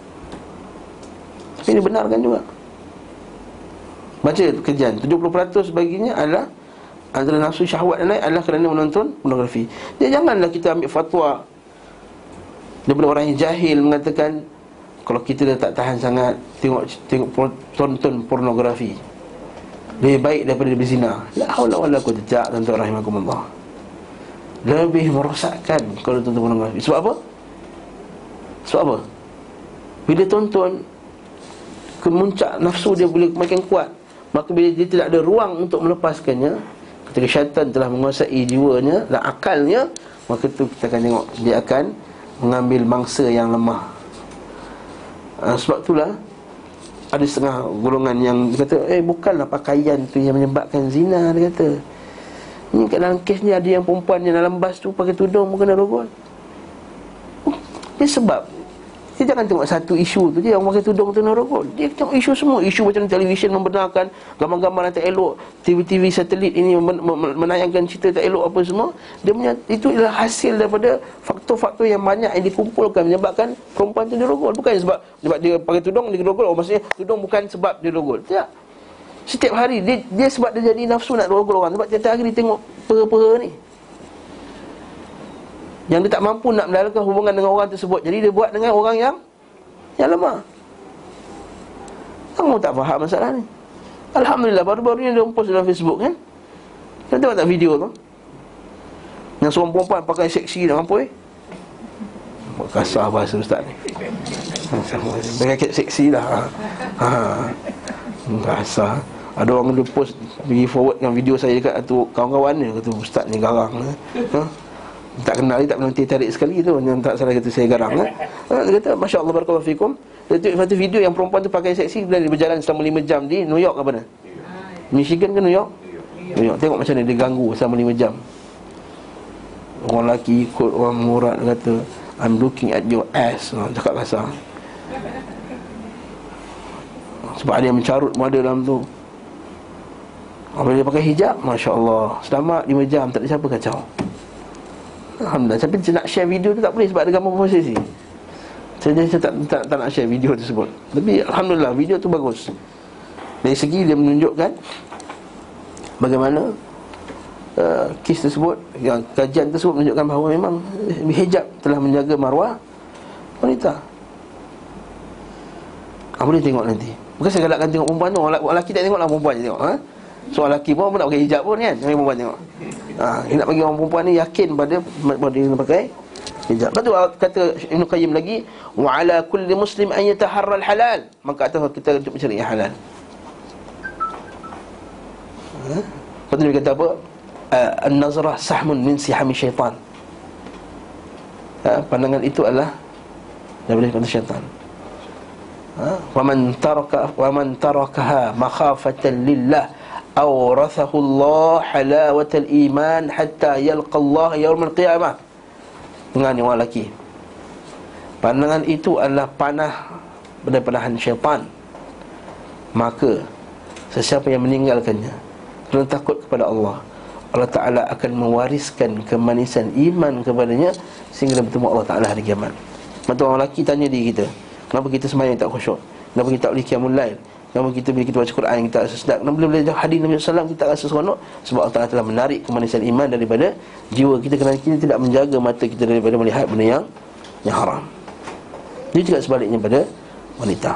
Ini benarkan juga. Baca kajian, tujuh puluh peratus baginya adalah antara nafsu syahwat dan lain adalah kerana menonton pornografi. Jadi janganlah kita ambil fatwa daripada orang yang jahil mengatakan kalau kita dah tak tahan sangat tengok tengok tonton pornografi, lebih baik daripada berzina. La haula wala quwwata illa billah, tuan-tuan rahimakumullah. Lebih merosakkan kalau tonton pornografi. Sebab apa? Sebab apa? Bila tonton, kemuncak nafsu dia boleh makin kuat. Maka bila dia tidak ada ruang untuk melepaskannya, ketika syaitan telah menguasai jiwanya dan akalnya, maka tu kita akan tengok dia akan mengambil mangsa yang lemah. ha, Sebab itulah ada setengah golongan yang kata, eh bukanlah pakaian tu yang menyebabkan zina. Dia kata, ni kat dalam kes ni ada yang perempuan yang dalam bas tu pakai tudung bukan rogol. Dia sebab dia jangan tengok satu isu tu je, yang pakai tudung tu rogol. Dia tengok isu semua. Isu macam televisyen membenarkan gambar-gambar yang tak elok, T V T V satelit ini menayangkan cerita tak elok apa semua. Dia punya, itu adalah hasil daripada faktor-faktor yang banyak yang dikumpulkan menyebabkan perempuan tu dirogol. Bukan sebab sebab dia pakai tudung dia dirogol. Oh, maksudnya tudung bukan sebab dia dirogol. Tak. Setiap hari dia, dia sebab dia jadi nafsu nak rogol orang. Sebab setiap hari dia tengok pera-pera ni, yang dia tak mampu nak mendapatkan hubungan dengan orang tersebut. Jadi dia buat dengan orang yang Yang lemah. Kamu tak faham masalah ni. Alhamdulillah, baru-baru ni dia post dalam Facebook kan. Kita tengok tak video tu, yang seorang perempuan pakai seksi dah mampu eh. Kasar bahasa ustaz ni. Pakai seksi dah. ha. Kasar. Ada orang dia post, pergi forward dengan video saya dekat tu kawan-kawan dia, kata ustaz ni garang. Ha? Tak kenal dia, tak pernah tarik sekali tu. Yang tak salah kata saya garang kan? ha, Dia kata, Masya Allah, barakallahu fikum. Dia tengok satu video yang perempuan tu pakai seksi, dan dia berjalan selama lima jam di New York ke mana? Michigan ke New York? New York. Tengok macam mana dia ganggu selama lima jam. Orang lelaki ikut, orang murat kata, I'm looking at your ass. ha, Cakap kasar. Sebab ada yang mencarut model dalam tu. Bila dia pakai hijab, Masya Allah, selamat lima jam, tak ada siapa kacau. Alhamdulillah. Tapi nak share video tu tak boleh sebab ada gambar posisi. Saya, saya tak, tak, tak nak share video tersebut. Tapi Alhamdulillah, video tu bagus. Dari segi dia menunjukkan bagaimana uh, kes tersebut, yang kajian tersebut menunjukkan bahawa memang hijab telah menjaga maruah wanita. Ha, boleh tengok nanti. Bukan saya galakkan tengok perempuan tu. Orang lelaki tak tengok lah, perempuan je tengok. Ha? So lelaki pun nak pakai hijab pun kan, jangan perempuan tengok. Ha, dia nak bagi orang perempuan ni yakin pada pada dia pakai hijab. Lepas tu kata Ibn Qayyim lagi, wa ala kulli muslim an yataharra al-halal. Maka atas kita untuk mencari yang halal. Ha? Lepas tu dia kata apa? Uh, an-nazrah sahmun min sihami syaitan. Ha, pandangan itu adalah daripada kata syaitan. Ha? Wa man taraka wa man tarakaha makhafatan lillah awrathahu Allah halawatal iman hatta yalqa Allah yaumil qiyamah. Dengan ni orang lelaki, pandangan itu adalah panah daripada syaitan. Maka sesiapa yang meninggalkannya kerana takut kepada Allah, Allah Ta'ala akan mewariskan kemanisan iman kepadanya sehingga dia bertemu Allah Ta'ala hari kiamat. Maka orang lelaki tanya diri kita, kenapa kita sembahyang tak khusyuk? Kenapa kita tak boleh qiyamul lail? Kenapa kita bila kita baca Quran kita rasa sedap? Kenapa bila belajar hadis Nabi sallallahu alaihi wasallam kita rasa seronok? Sebab Allah Ta'ala telah menarik kemanisan iman daripada jiwa kita, kerana kita tidak menjaga mata kita daripada melihat benda yang yang haram. Dia juga sebaliknya pada wanita.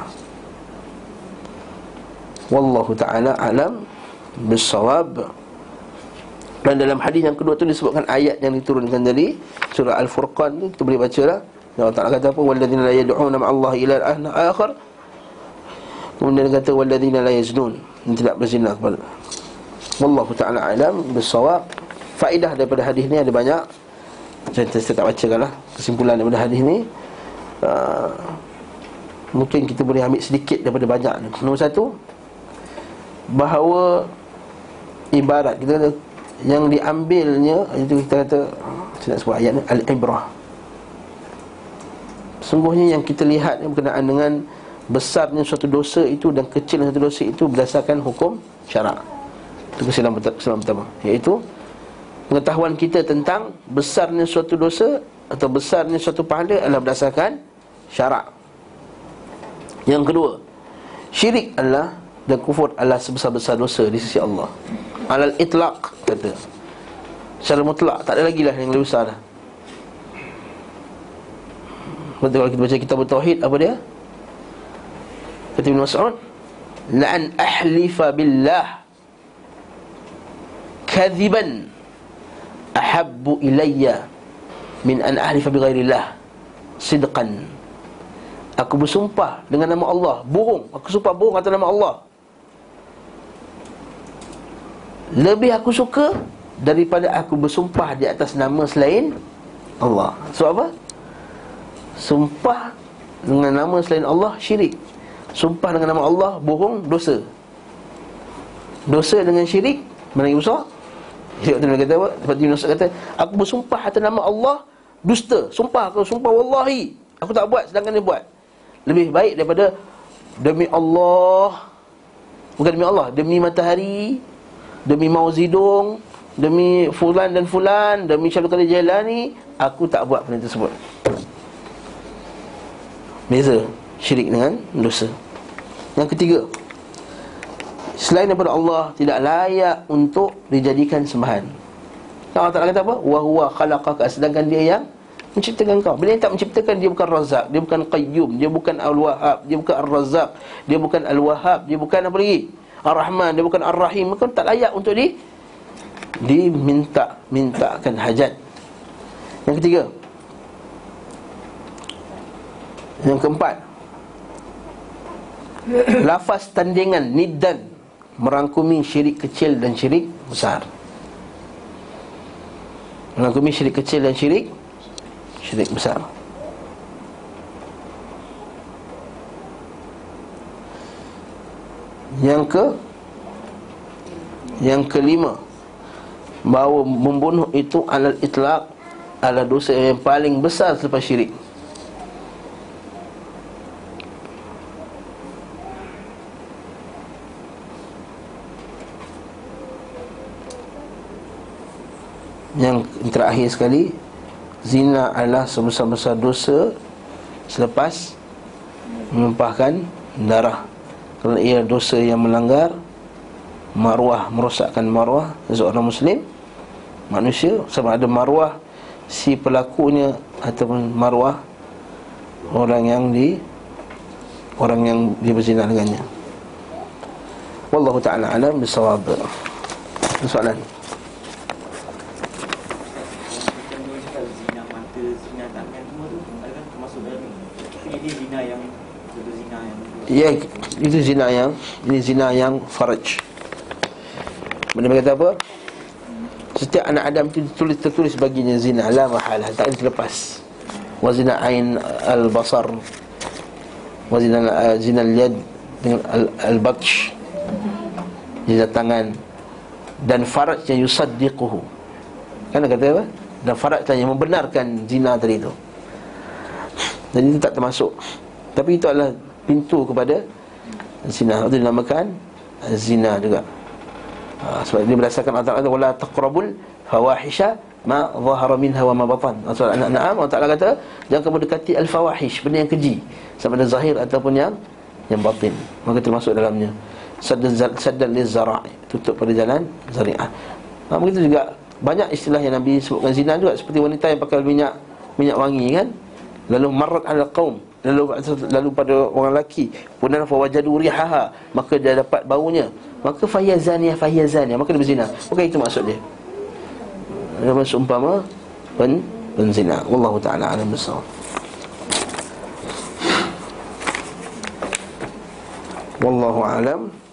Wallahu ta'ala alam bissawab. Dan dalam hadis yang kedua tu disebutkan ayat yang diturunkan dari surah Al-Furqan tu, kita boleh baca lah. Allah Ta'ala kata apa? Walladzina la yad'una ma'allahi ilahan akhar. Kemudian dia kata walladzina la yaznun, tidak berzina kepada. Wallahu ta'ala alam bissawab. Faedah daripada hadis ni ada banyak. Saya, saya tak bacakanlah kesimpulan daripada hadis ni. uh, Mungkin kita boleh ambil sedikit daripada banyak ni. Nombor satu, bahawa ibarat kita kata yang diambilnya, itu kita kata, saya nak sebut ayat ni, al-ibrah. Sungguhnya yang kita lihat berkenaan dengan besarnya suatu dosa itu dan kecilnya suatu dosa itu berdasarkan hukum syarak. Itu kesimpulan pertama, iaitu pengetahuan kita tentang besarnya suatu dosa atau besarnya suatu pahala adalah berdasarkan syarak. Yang kedua, syirik adalah dan kufur adalah sebesar-besar dosa di sisi Allah. Alal itlaq, kata secara mutlak, tak ada lagi lah yang lebih besar dah. Betul, kalau kita baca kitab tauhid, apa dia? Kata Ibn Mas'ud, la an ahlifa billah kadhiban ahabbu ilayya min an ahlifa bighairillah sidqan. Aku bersumpah dengan nama Allah, bohong, aku sumpah bohong atas nama Allah, lebih aku suka daripada aku bersumpah di atas nama selain Allah. Sebab apa? Sumpah dengan nama selain Allah syirik. Sumpah dengan nama Allah bohong, dosa. Dosa dengan syirik mana yang besar? Dia kata apa? Seperti Yunus kata, aku bersumpah atas nama Allah, dusta. Sumpah, aku sumpah wallahi aku tak buat, sedangkan dia buat. Lebih baik daripada demi Allah, bukan demi Allah, demi matahari, demi Mao Zedong, demi fulan dan fulan, demi Syaikhul Qadir Jailani, aku tak buat benda tersebut. Beza syirik dengan dosa. Yang ketiga, selain daripada Allah tidak layak untuk dijadikan sembahan. Allah Ta'ala kata apa? Wa huwa khalaqaka, sedangkan dia yang menciptakan kau. Bila dia tak menciptakan, dia bukan Razak, dia bukan Qayyum, dia bukan Al-Wahhab, dia bukan Ar-Razak, dia bukan Al-Wahhab, dia bukan apa lagi? Ar-Rahman, dia bukan Ar-Rahim. Maka tak layak untuk di diminta mintakan hajat. Yang ketiga. Yang keempat, lafaz tandingan niddan merangkumi syirik kecil dan syirik besar. Merangkumi syirik kecil dan syirik syirik besar. Yang ke Yang kelima, bahawa membunuh itu alal itlaq adalah dosa yang paling besar selepas syirik. Yang terakhir sekali, zina adalah sebesar-besar dosa selepas menumpahkan darah, kerana ia dosa yang melanggar maruah, merosakkan maruah seorang Muslim, manusia, sama ada maruah si pelakunya ataupun maruah orang yang di orang yang dia berzina dengannya. Wallahu ta'ala alam bisawab. Soalan. Ya, itu zina yang ini zina yang faraj. Benda kata apa? Setiap anak Adam itu tertulis, tertulis baginya zina, la mahalah, tak boleh terlepas. Wa zina ain al-basar, wa zina uh, zina al-yad dengan al-batsh, zina tangan, dan faraj yang yusaddiquhu. Kan kata apa? Dan faraj yang membenarkan zina tadi itu. Dan itu tak termasuk. Tapi itu adalah pintu kepada zina. Itu dinamakan zina juga. Ha, sebab ini berdasarkan Allah Ta'ala, wala taqrabul fawahisha ma zahara minha wa ma batan. Surah An-An'am, Allah Ta'ala kata jangan kamu dekati al-fawahish, benda yang keji, sama ada zahir ataupun yang yang batin. Maka termasuk dalamnya saddan saddan liz-zara', tutup pada jalan zari'ah. Ha, begitu juga banyak istilah yang Nabi sebutkan zina juga, seperti wanita yang pakai minyak minyak wangi kan, lalu marrat ala qaum, lalu lalu pada orang lelaki, kemudian fa wajadu rihaha, maka dia dapat baunya, maka fayazaniyah fayazaniyah, maka dia berzina. Bukan itu maksud dia. Dia maksud umpama pen penzina. Wallahu ta'ala alam bissawab. Wallahu alam.